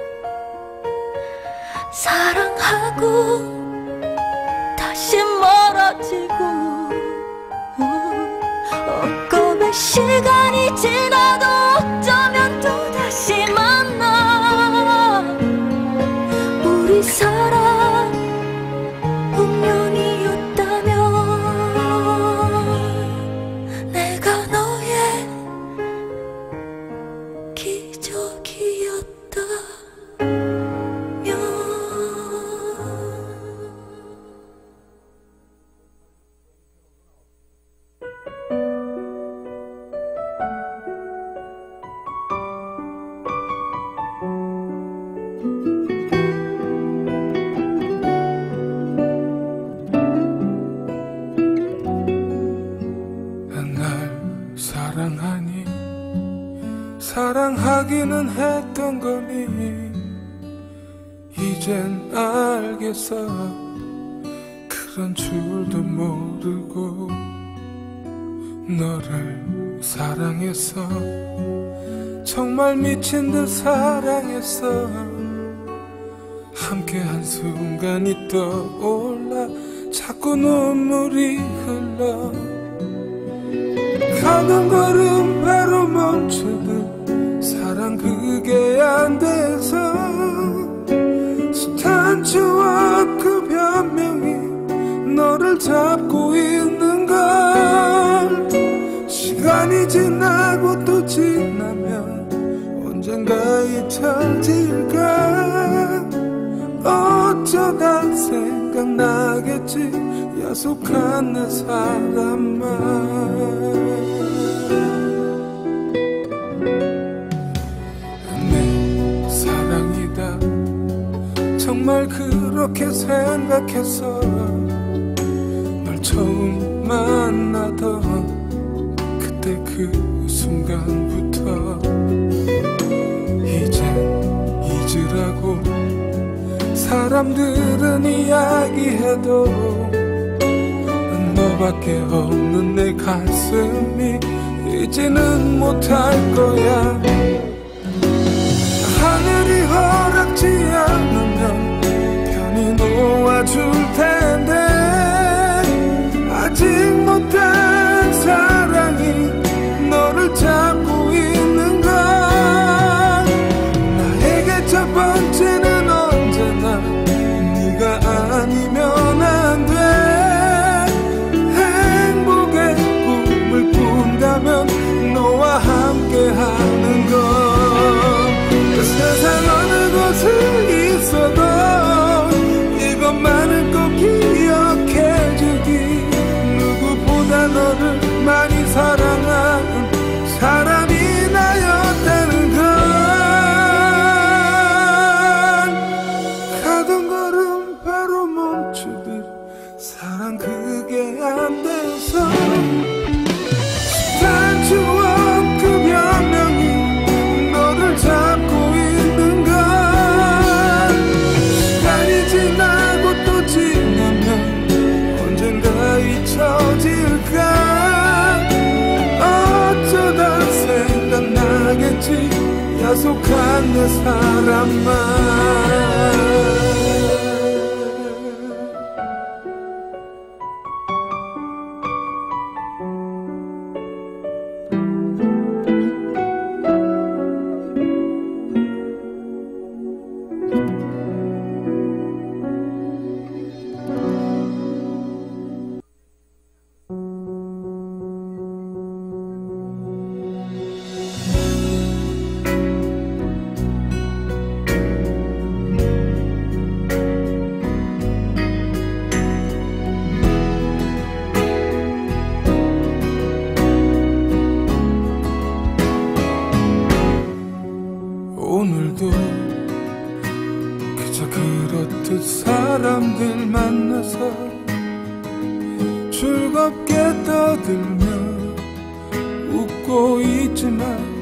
사랑하고 다시 멀어지고 몇 시간이 지나도 어쩌면 또다시 만나 우리 사랑 운명이었다면 내가 너의 기적이었다면. 사랑하니 사랑하기는 했던 거니 이젠 알겠어. 그런 줄도 모르고 너를 사랑했어. 정말 미친 듯 사랑했어. 함께한 순간이 떠올라 자꾸 눈물이 흘러. 가는 걸음 배로 멈추듯 잊혀질까 어쩌다 생각나겠지 야속한 내 사람만 내 사랑이다 정말 그렇게 생각했어 널 처음 만나던 그때 그 순간부터 이젠 잊으라고 사람들은 이야기해도 너밖에 없는 내 가슴이 이제는 못할 거야 하늘이 허락지 않으면 편히 놓아줄 텐데 아직 못한 사랑이 너를 잡고 있는 건 나에게 첫 번째는 언제나 네가 아니면 안 돼 행복의 꿈을 꾼다면 너와 함께 하는 건 세상 어느 곳에 있어도 이것만은 꼭 기억해주기 누구보다 너를 많이 사랑하는 사람이 나였다는 건 가던 걸음 바로 멈추듯 사랑 그게 안 돼서 단 추억 그 변명이 너를 잡고 있는 건 시간이 지나고 또 지나면 언젠가 잊혀질까 어쩌다 생각나겠지 야속한 내 사람만 오늘도 그저 그렇듯 사람들 만나서 즐겁게 떠들며 웃고 있지만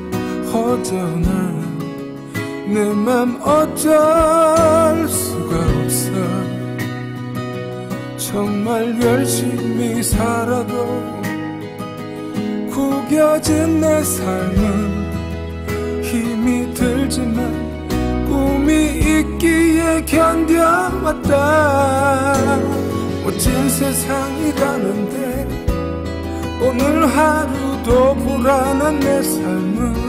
허전한 내 맘 어쩔 수가 없어 정말 열심히 살아도 구겨진 내 삶은 힘이 들지만 꿈이 있기에 견뎌왔다 멋진 세상이라는데 오늘 하루도 불안한 내 삶은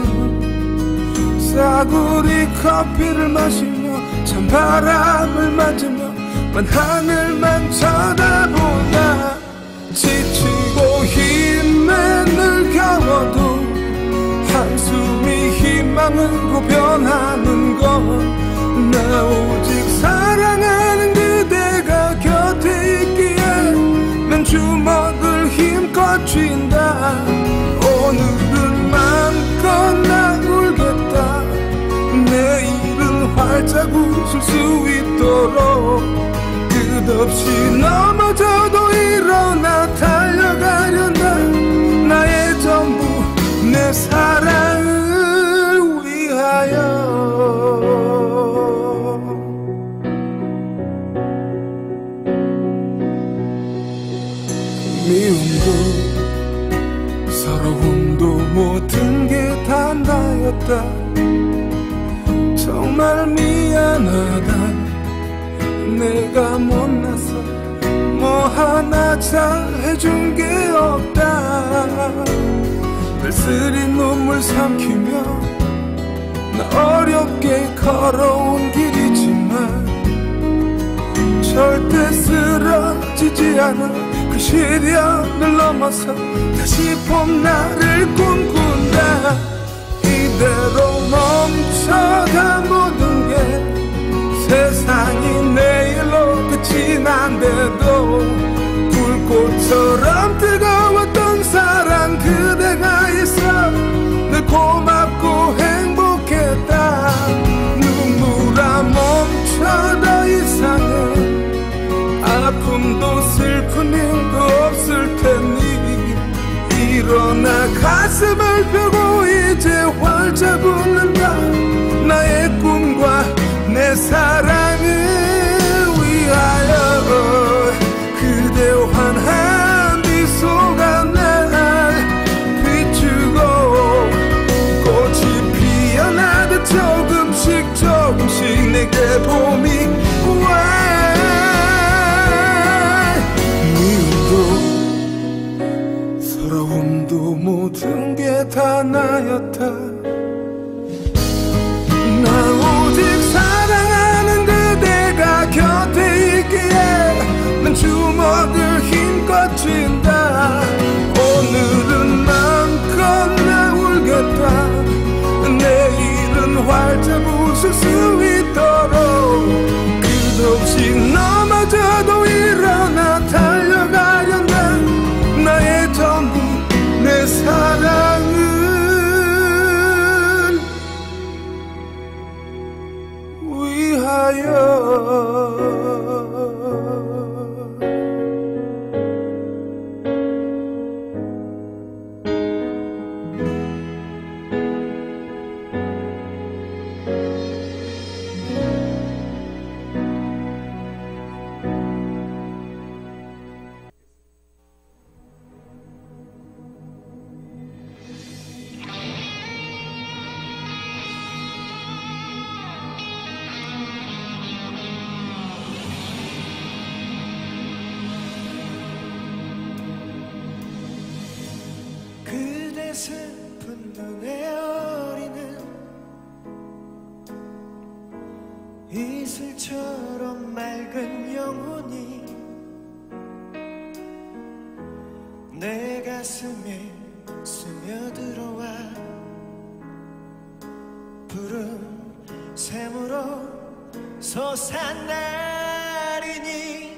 싸구리 커피를 마시며 찬바람을 맞으며 먼 하늘만 쳐다보다 지치고 힘에 늘 겨워도 한숨이 희망으로 변하는 건 나 오직 사랑하는 그대가 곁에 있기에 난 주먹을 힘껏 쥔다 오늘은 마음껏 나 울겠다 내일은 활짝 웃을 수 있도록 끝없이 넘어져도 일어나 달려가련다 나의 전부 내 사랑을 위하여 미움도 서러움도 모든 게 다 나였다 정말 미안하다 내가 못나서 뭐 하나 잘해준 게 없다 쓸쓸히 눈물 삼키며 나 어렵게 걸어온 길이지만 절대 쓰러지지 않아 그 시련을 넘어서 다시 봄날을 꿈꾼다 이대로 멈춰가 고맙고 행복했다. 눈물아 멈춰 더 이상은 아픔도 슬픔도 없을 테니 일어나 가슴을 펴고 이제 활짝 웃는다. 나의 꿈과 내 사랑을 위하여 그대 환한 미소가 날 비추고 꽃이 피어나듯 조금씩 내게 봄이 와. 미움도 서러움도 모든 게 다 나였다. 나 오직 사랑하는 그대가 곁에 있기에 난 주먹을 힘껏 쥔다. 오늘은 마음껏 나 울겠다. 내일은 활짝 웃을 수 있도록 끝없이 넘어져도 일어나 달려가련다. 나의 전부 내 사랑을 위하여. 슬픈 눈에 어리는 이슬처럼 맑은 영혼이 내 가슴에 스며들어와 푸른 샘으로 솟아나리니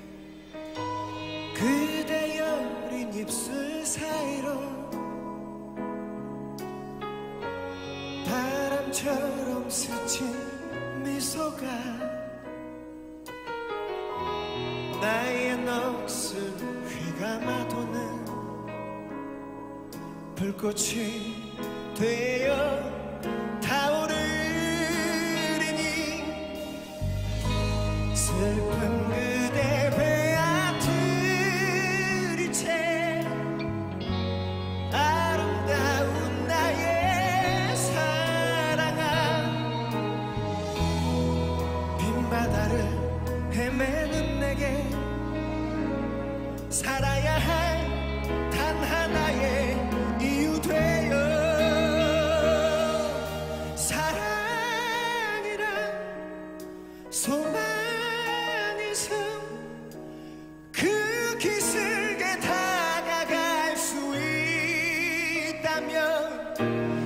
그대 여린 입술 사이로 바람처럼 스친 미소가 나의 넋을 휘감아도는 불꽃이 되어 타오르리니 슬픈 그대 베아들이 채 아름다운 나의 사랑아 빈바다를 헤매는 내게 살아야 할 단 하나의 이유 되어 사랑이란 소망의 숨 그 기슭에 다가갈 수 있다면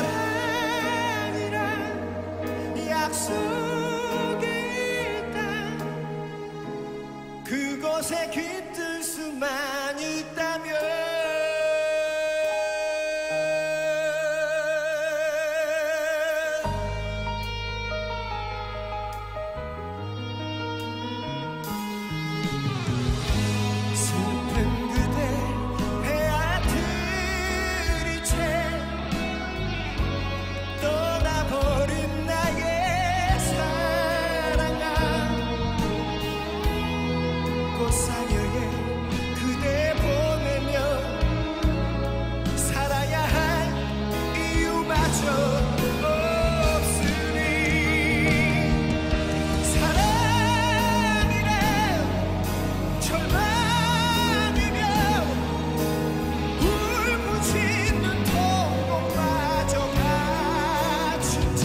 사랑이란 약속이 있다 그곳에 깃들 수만 있다면 슬픈 그대 베아들이 채 떠나버린 나의 사랑아 꽃사녀에 그대 보내며 살아야 할 이유마저 없으니 사랑이란 절망이며 울부짖는 통곡마저 갖춘 채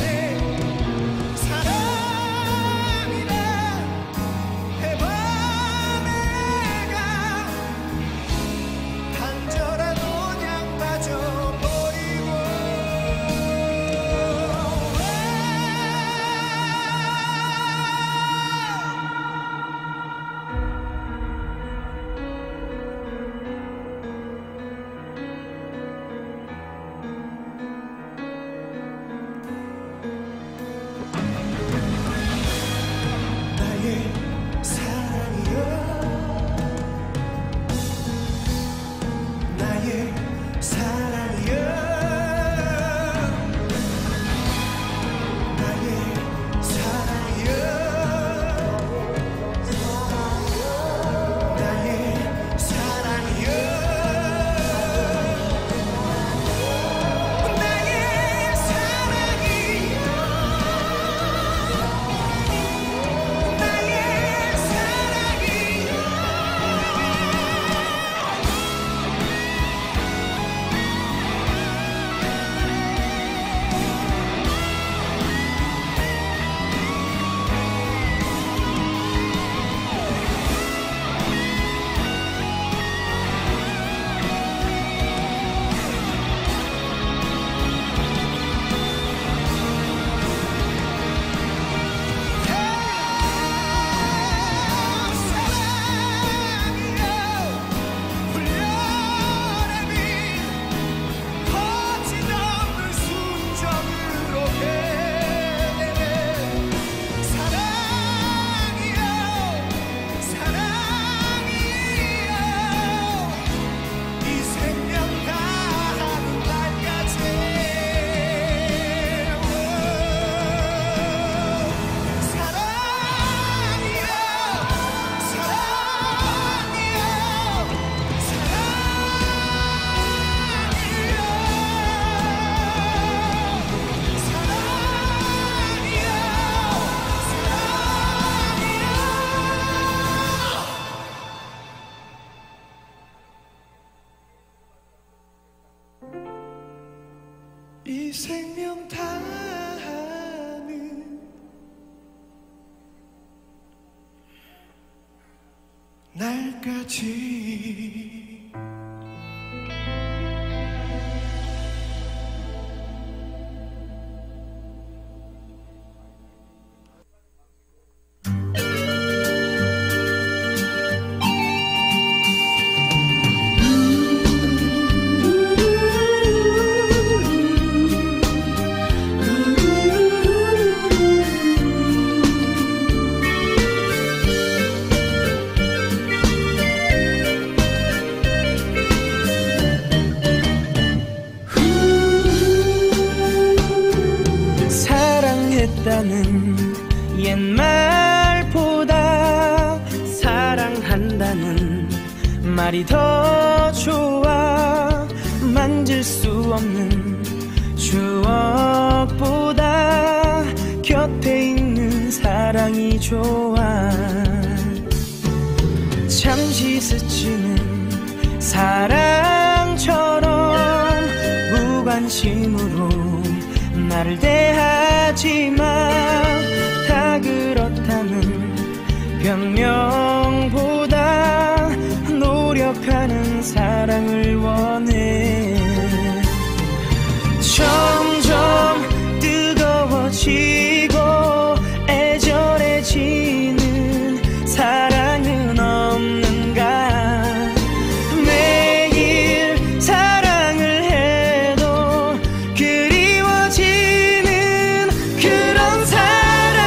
사랑이란 해밤에가 간절한 온양마저 버리고 이 생명 다하는 날까지 옛말보다 사랑한다는 말이 더 좋아. 만질 수 없는 추억보다 곁에 있는 사랑이 좋아. 잠시 스치는 사랑처럼 무관심으로 나를 대하지만 다 그렇다는 변명보다 노력하는 사랑을 원해. 점점 뜨거워지고 애절해지는 사랑은 없는가. 매일 사랑을 해도 그리워지는 그런 사랑.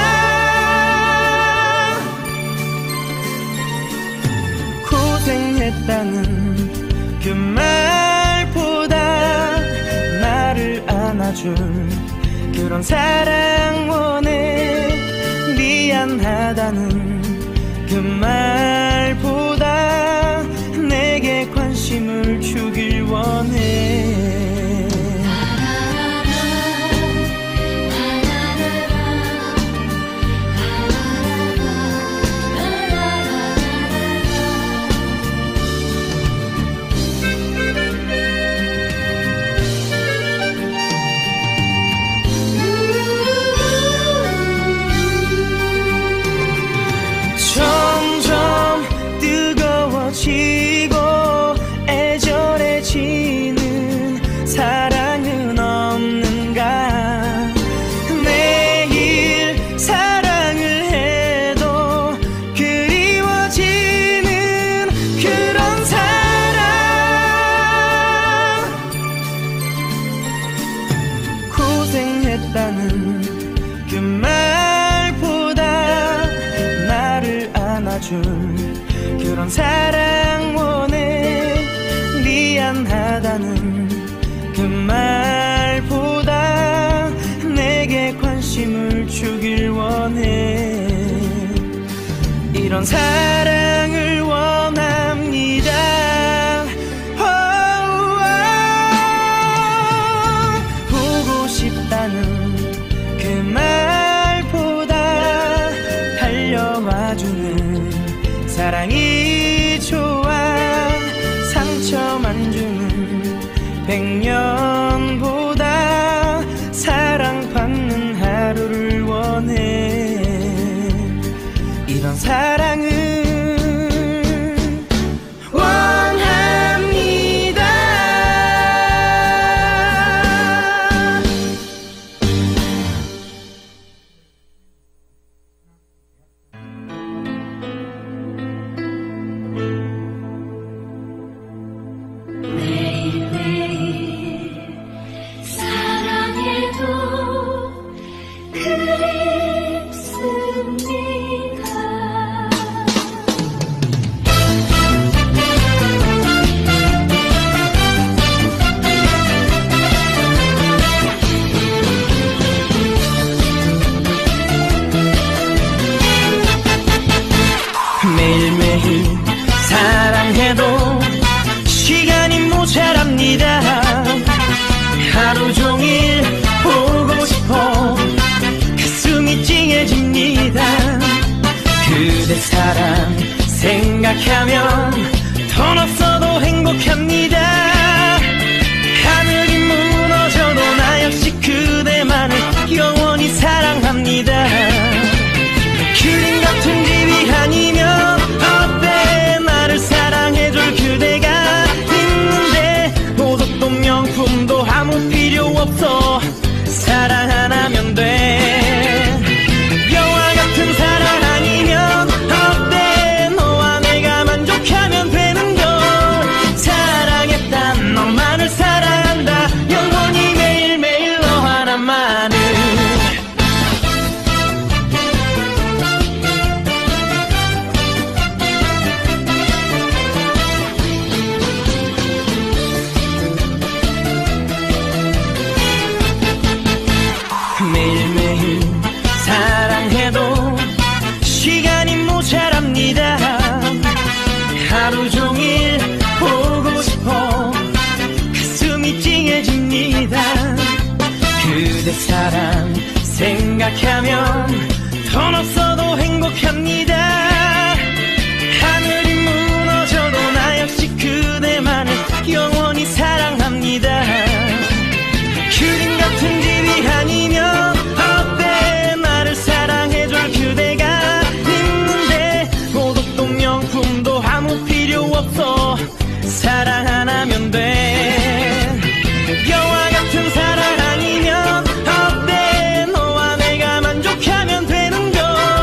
고생했다는 그 말보다 나를 안아줄 그런 사랑 원해. 미안하다는 그 말보다 내게 관심을 주길 원해. 점점 뜨거워지고 애절해지는 사랑은 없는가. 매일 사랑을 해도 그리워지는 그런 사랑. 고생했다는 그 말보다 나를 안아줄 그런 사랑 원해. 미안하다는 그 말보다 내게 관심을 주길 원해. 이런 사랑을 원합니다. 보고 싶다는 그 말보다 달려와주는 사랑이 좋아. 상처만 주는 100년보다 사랑받는 하루를 원해. 이런 사랑은 원합니다. 그대 사랑 생각하면 돈 없어도 행복합니다. 하늘이 무너져도 나 역시 그대만을 영원히 사랑합니다. 그림 같은 집이 아니면 어때? 나를 사랑해줄 그대가 있는데 고독도 명품도 아무 필요 없어. 사랑 하나면 돼. 영화 같은 사랑 아니면 어때? 너와 내가 만족하면 되는걸.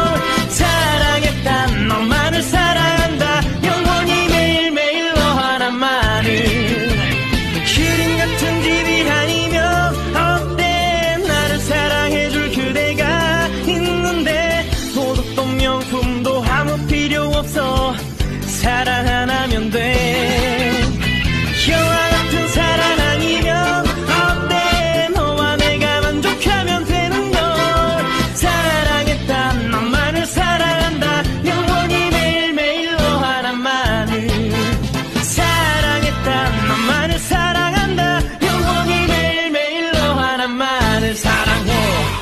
사랑했단 너만을 사랑한다. 영원히 매일매일 너 하나만을. 그림 같은 집이 아니면 어때? 나를 사랑해줄 그대가 있는데 도덕도 명품도 아무 필요 없어. 사랑 하나면 돼. 영화 같은 사랑 아니면 어때? 너와 내가 만족하면 되는걸. 사랑했단 너만을 사랑한다. 영원히 매일매일 너 하나만을. 사랑했단 너만을 사랑한다. 영원히 매일매일 너 하나만을 사랑해.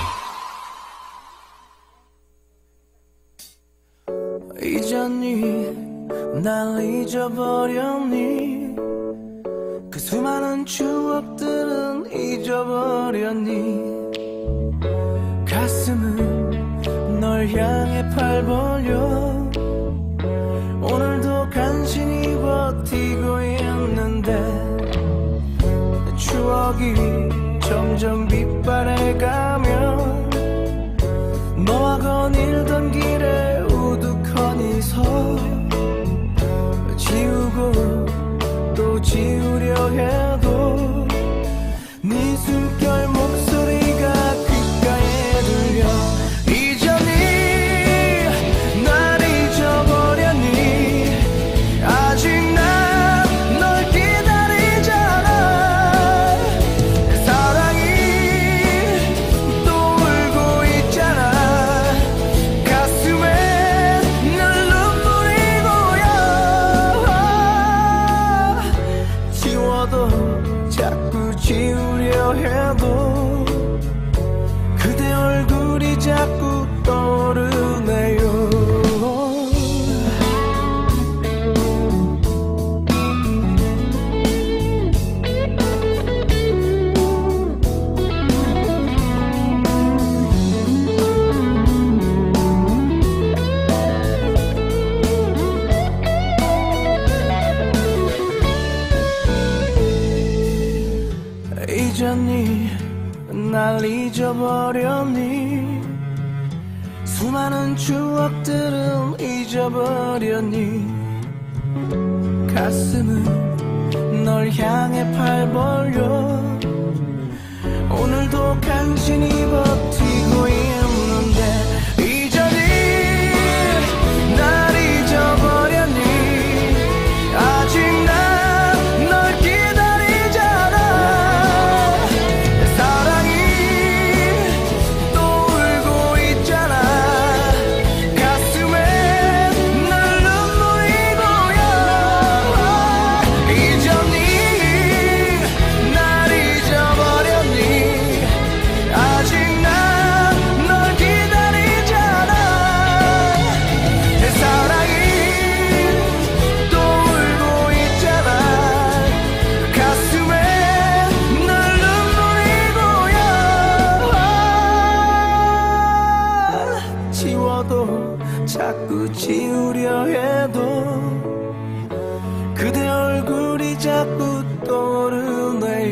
잊었니? 날 잊어버렸니? 그 수많은 추억들은 잊어버렸니? 가슴은 널 향해 팔 벌려 오늘도 간신히 버티고 있는데 추억이 점점 빛바래가면 너와 거닐던 길에 우두커니 서 지우고 또 지우려 해도 네 숨결 목소리가 귓가에 들려. 잊었니? 날 잊어버렸니? 아직 난 널 기다리잖아. 사랑이 또 울고 있잖아. 가슴에 늘 눈물이 고여. 지워도 자꾸 지우려 해도 그대 얼굴이 자꾸 떠오르네요. 잊었니? 날 잊어버렸니? 수많은 추억들은 잊어버렸니? 가슴은 널 향해 팔 벌려 오늘도 간신히 버티고 있는데. 잊었니? 날 잊어버렸니? 아직 난 널 기다리잖아. 사랑이 또 울고 있잖아. 가슴에 늘 눈물이 고여. 잊었니? 날 잊어버렸니? 아직 난 널 기다리잖아. 사랑이 또 울고 있잖아. 가슴에 늘 눈물이 고여. 지워도 자꾸 지우려 해도 그대 얼굴이 자꾸 떠오르네요.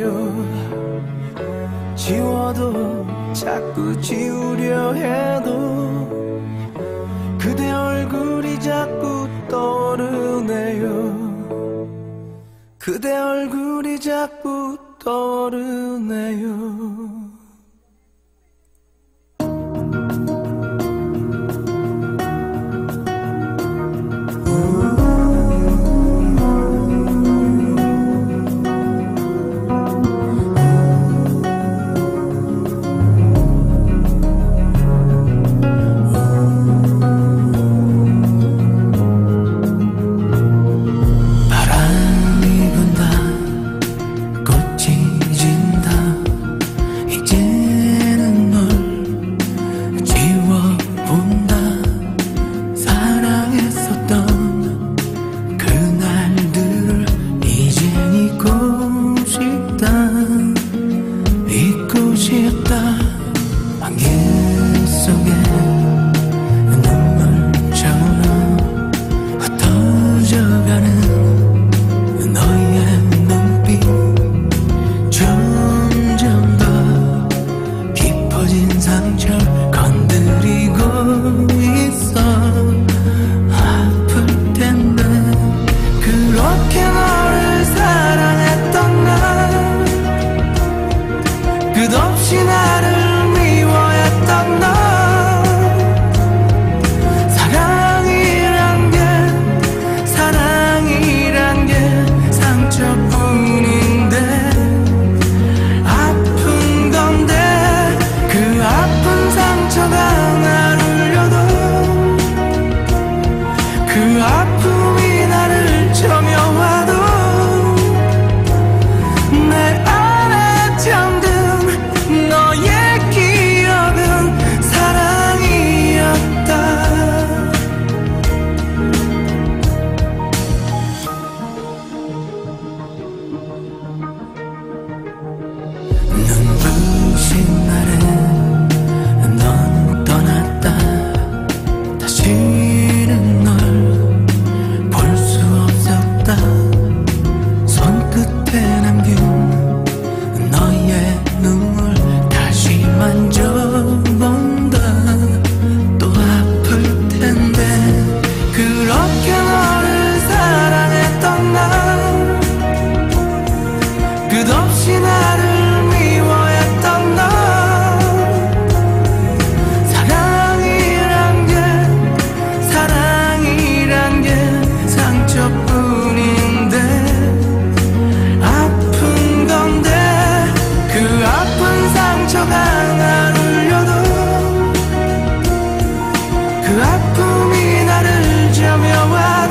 지워도 자꾸 지우려 해도 그대 얼굴이 자꾸 떠오르네요. 그대 얼굴이 자꾸 떠오르네요. 바람이 분다 꽃이 진다 이 시었다 안개 속에 눈물장으로 흩어져가는 너의 눈빛 점점 더 깊어진 상처를 건드리고 있어 아플 텐데 그렇게 너를 사랑했던 날 끝없이 나를 미워했던 너 사랑이란 게 상처뿐인데 아픈 건데 그 아픈 상처가 나를 울려도 그 아픔이 나를 저며와도 내 안에 잠든 너의 기억은 사랑이었다. 눈부신 날에 넌 떠났다. 다시는 널 볼 수 없었다. 손끝에 남긴 너의 눈물 다시 만져본다. 또 아플 텐데 그렇게 너를 사랑했던 날 끝없이 나를 미워했던 너 사랑이란 게 상처뿐인데 아픈 건데 그 아픈 상처가 날 울려도 그 아픔이 나를 저며와도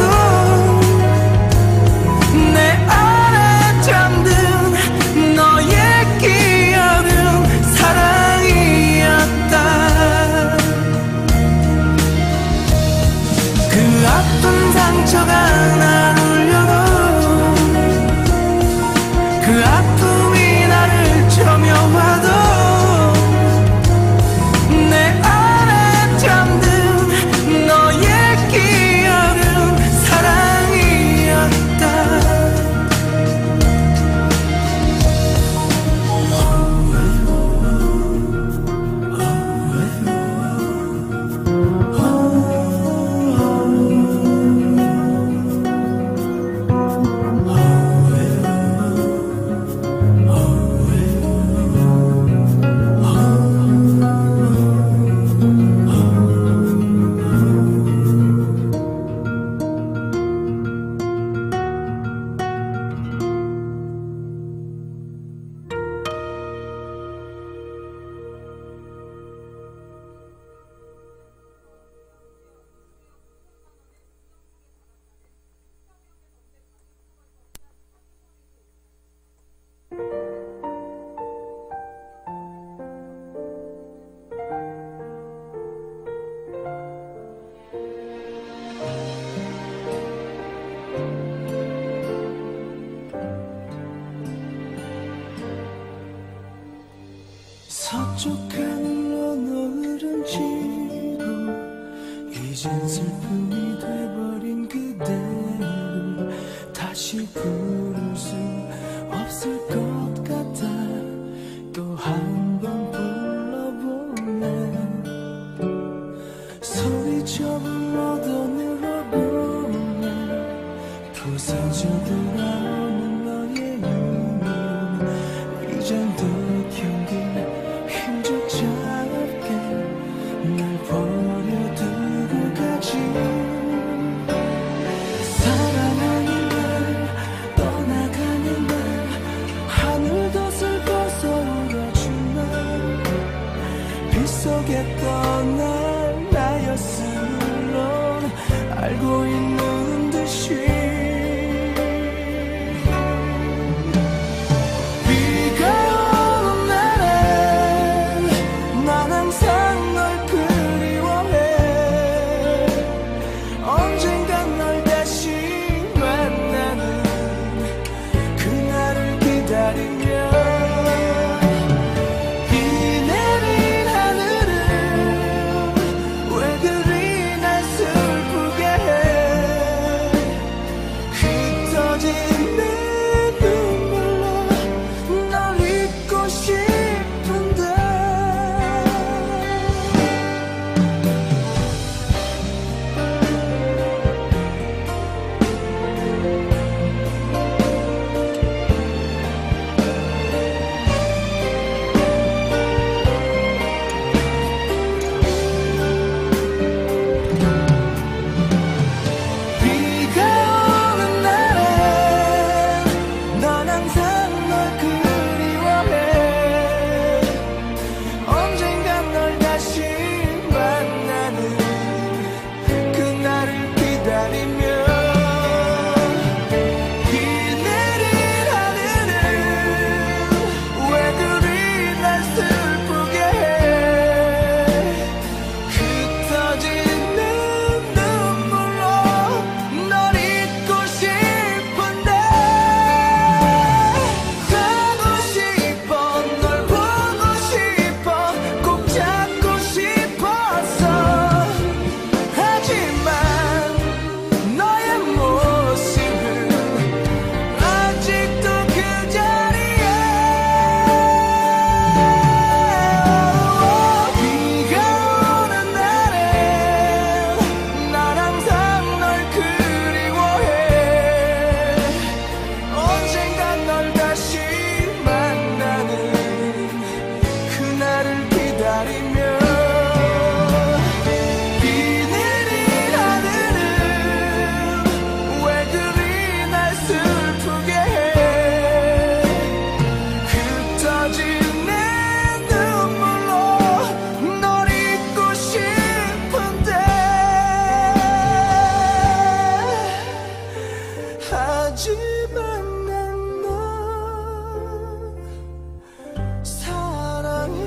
내 안에 잠든 너의 기억은 사랑이었다. 그 아픈 상처가 날 울려도 그 아픔이 나를 저며와도 내 안에 잠든 너의 기억은 사랑이었다. 서쪽 하늘로 노을은 지고 이젠 슬픔이 돼버린 그대를 다시 부를 수 없을 것 같아. 또 한 번 불러보네. 소리쳐 불러도 늘어보네. 부서져 돌아오는 너의 눈은 이젠 더 견딜 힘조차 없게 날 버려두고 가지. 사랑하는 날 떠나가는 날 하늘도 슬퍼서 울어주나. 빗속에 떠날 나였으면 물론 알고 있는 듯이 기다리며 기다리며 비 내린 하늘은 왜 그리 날 슬프게 해 흩어진 내 눈물로 널 잊고 싶은데 하지만 난 널 사랑해.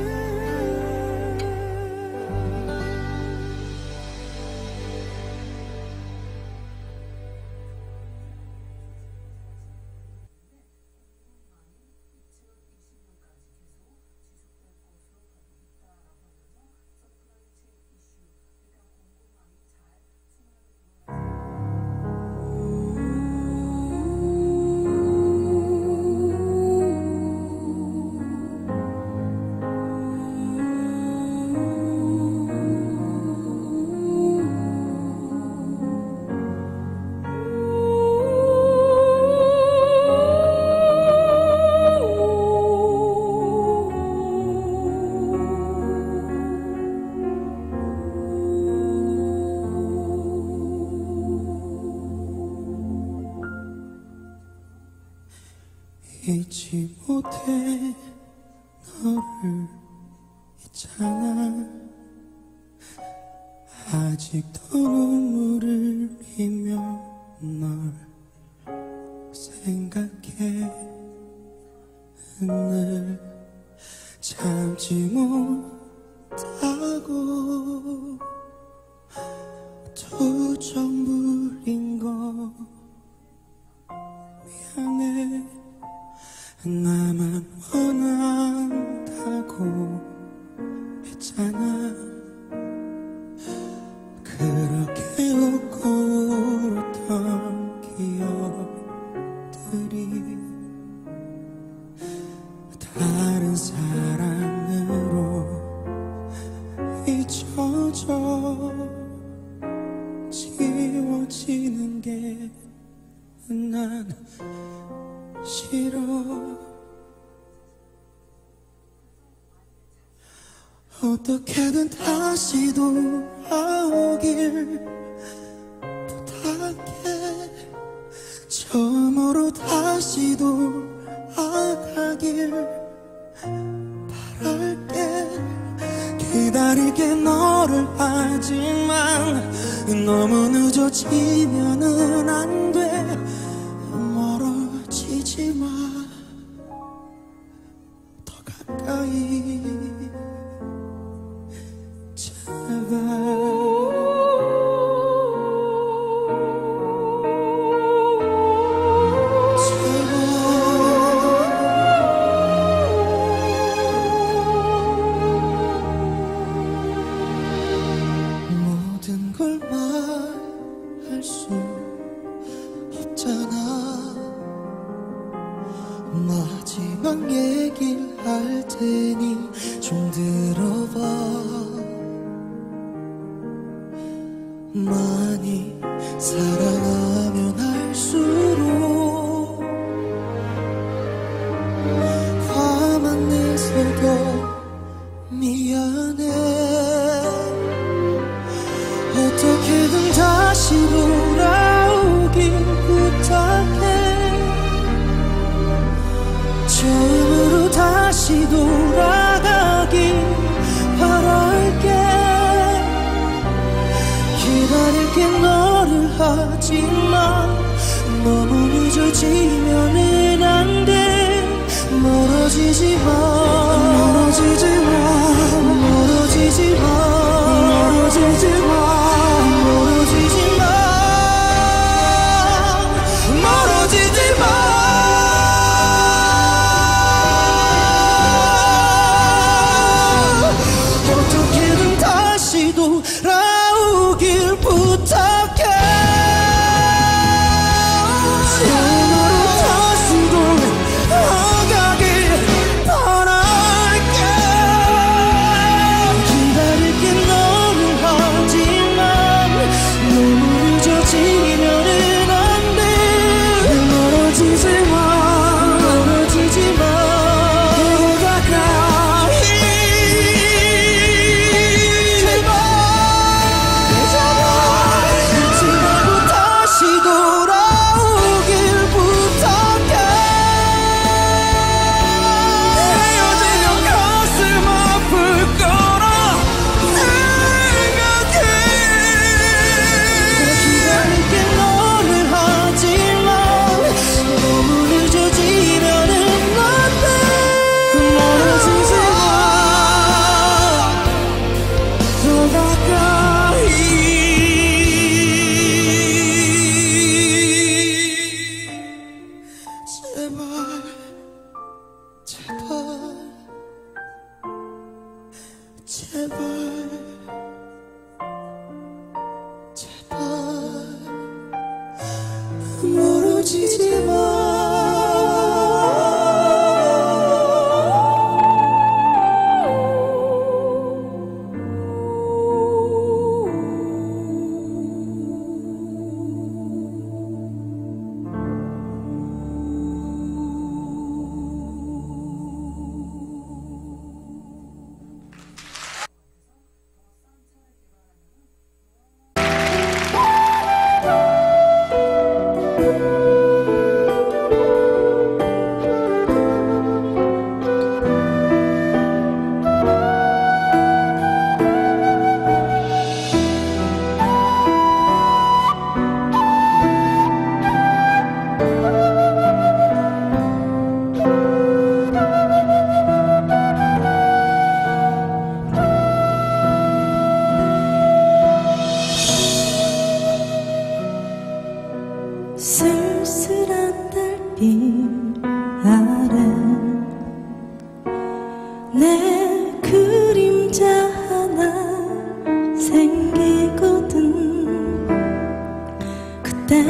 잊지 못해 너를 있잖아. 아직도 눈물을 흘리며 널 생각해. 늘 참지 못하고 투정 부린 거 미안해. 나만 원한다고 했잖아. 그렇게 웃고 울었던 기억들이 다른 사랑으로 잊혀져 지워지는 게 난 싫어. 어떻게든 다시 돌아오길 부탁해. 처음으로 다시 돌아가길 바랄게. 기다릴게 너를. 하지만 너무 늦어지면은 안 돼. 멀어지지 마. 더 가까이 제발. 모든 걸 말할 수 없잖아. 마지막 얘기를 할 테니 좀 들어봐. 많이 사랑하면 할수록 화만 내서도 미안해. 어떻게든 다시 돌아오길 부탁해. 처음으로 다시 돌아가길 바랄게. 기다릴게 너를. 하지만 너무 늦어지면은 안 돼. 멀어지지 마. 멀어지지 마. 멀어지지 마. 멀어지지 마. 멀어지지 마. 멀어지지 마. 어떻게든 다시 돌아오길 부탁해. 처음으로 다시 돌아가길 바라. 제발 제발 멀어지지 마. 쓸쓸한 달빛 아래 내 그림자 하나 생기거든. 그때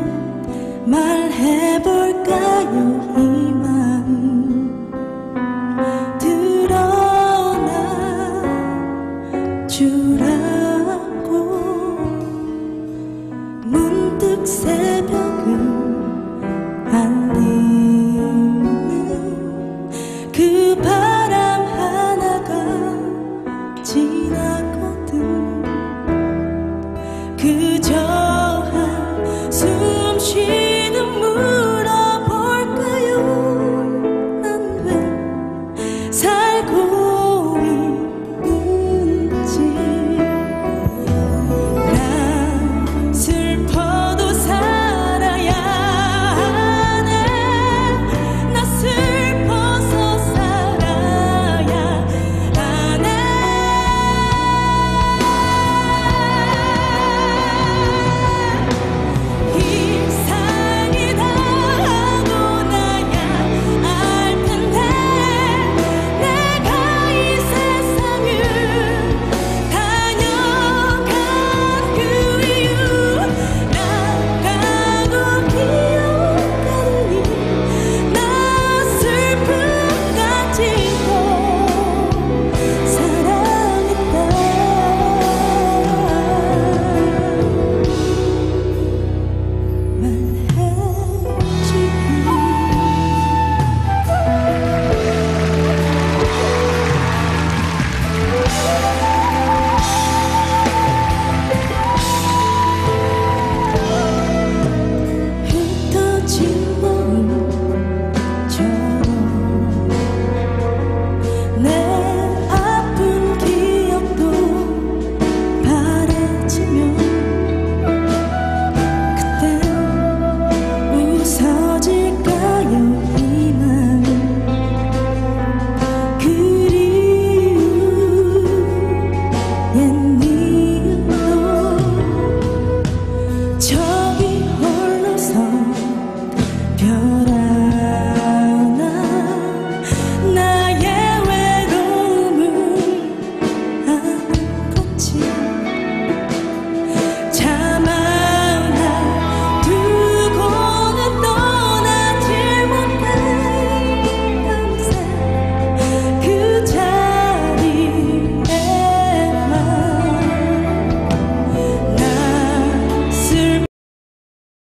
말해볼까요? 이 맘 드러나 주라고. 문득 새벽을 알리는 그 바람 하나가 지나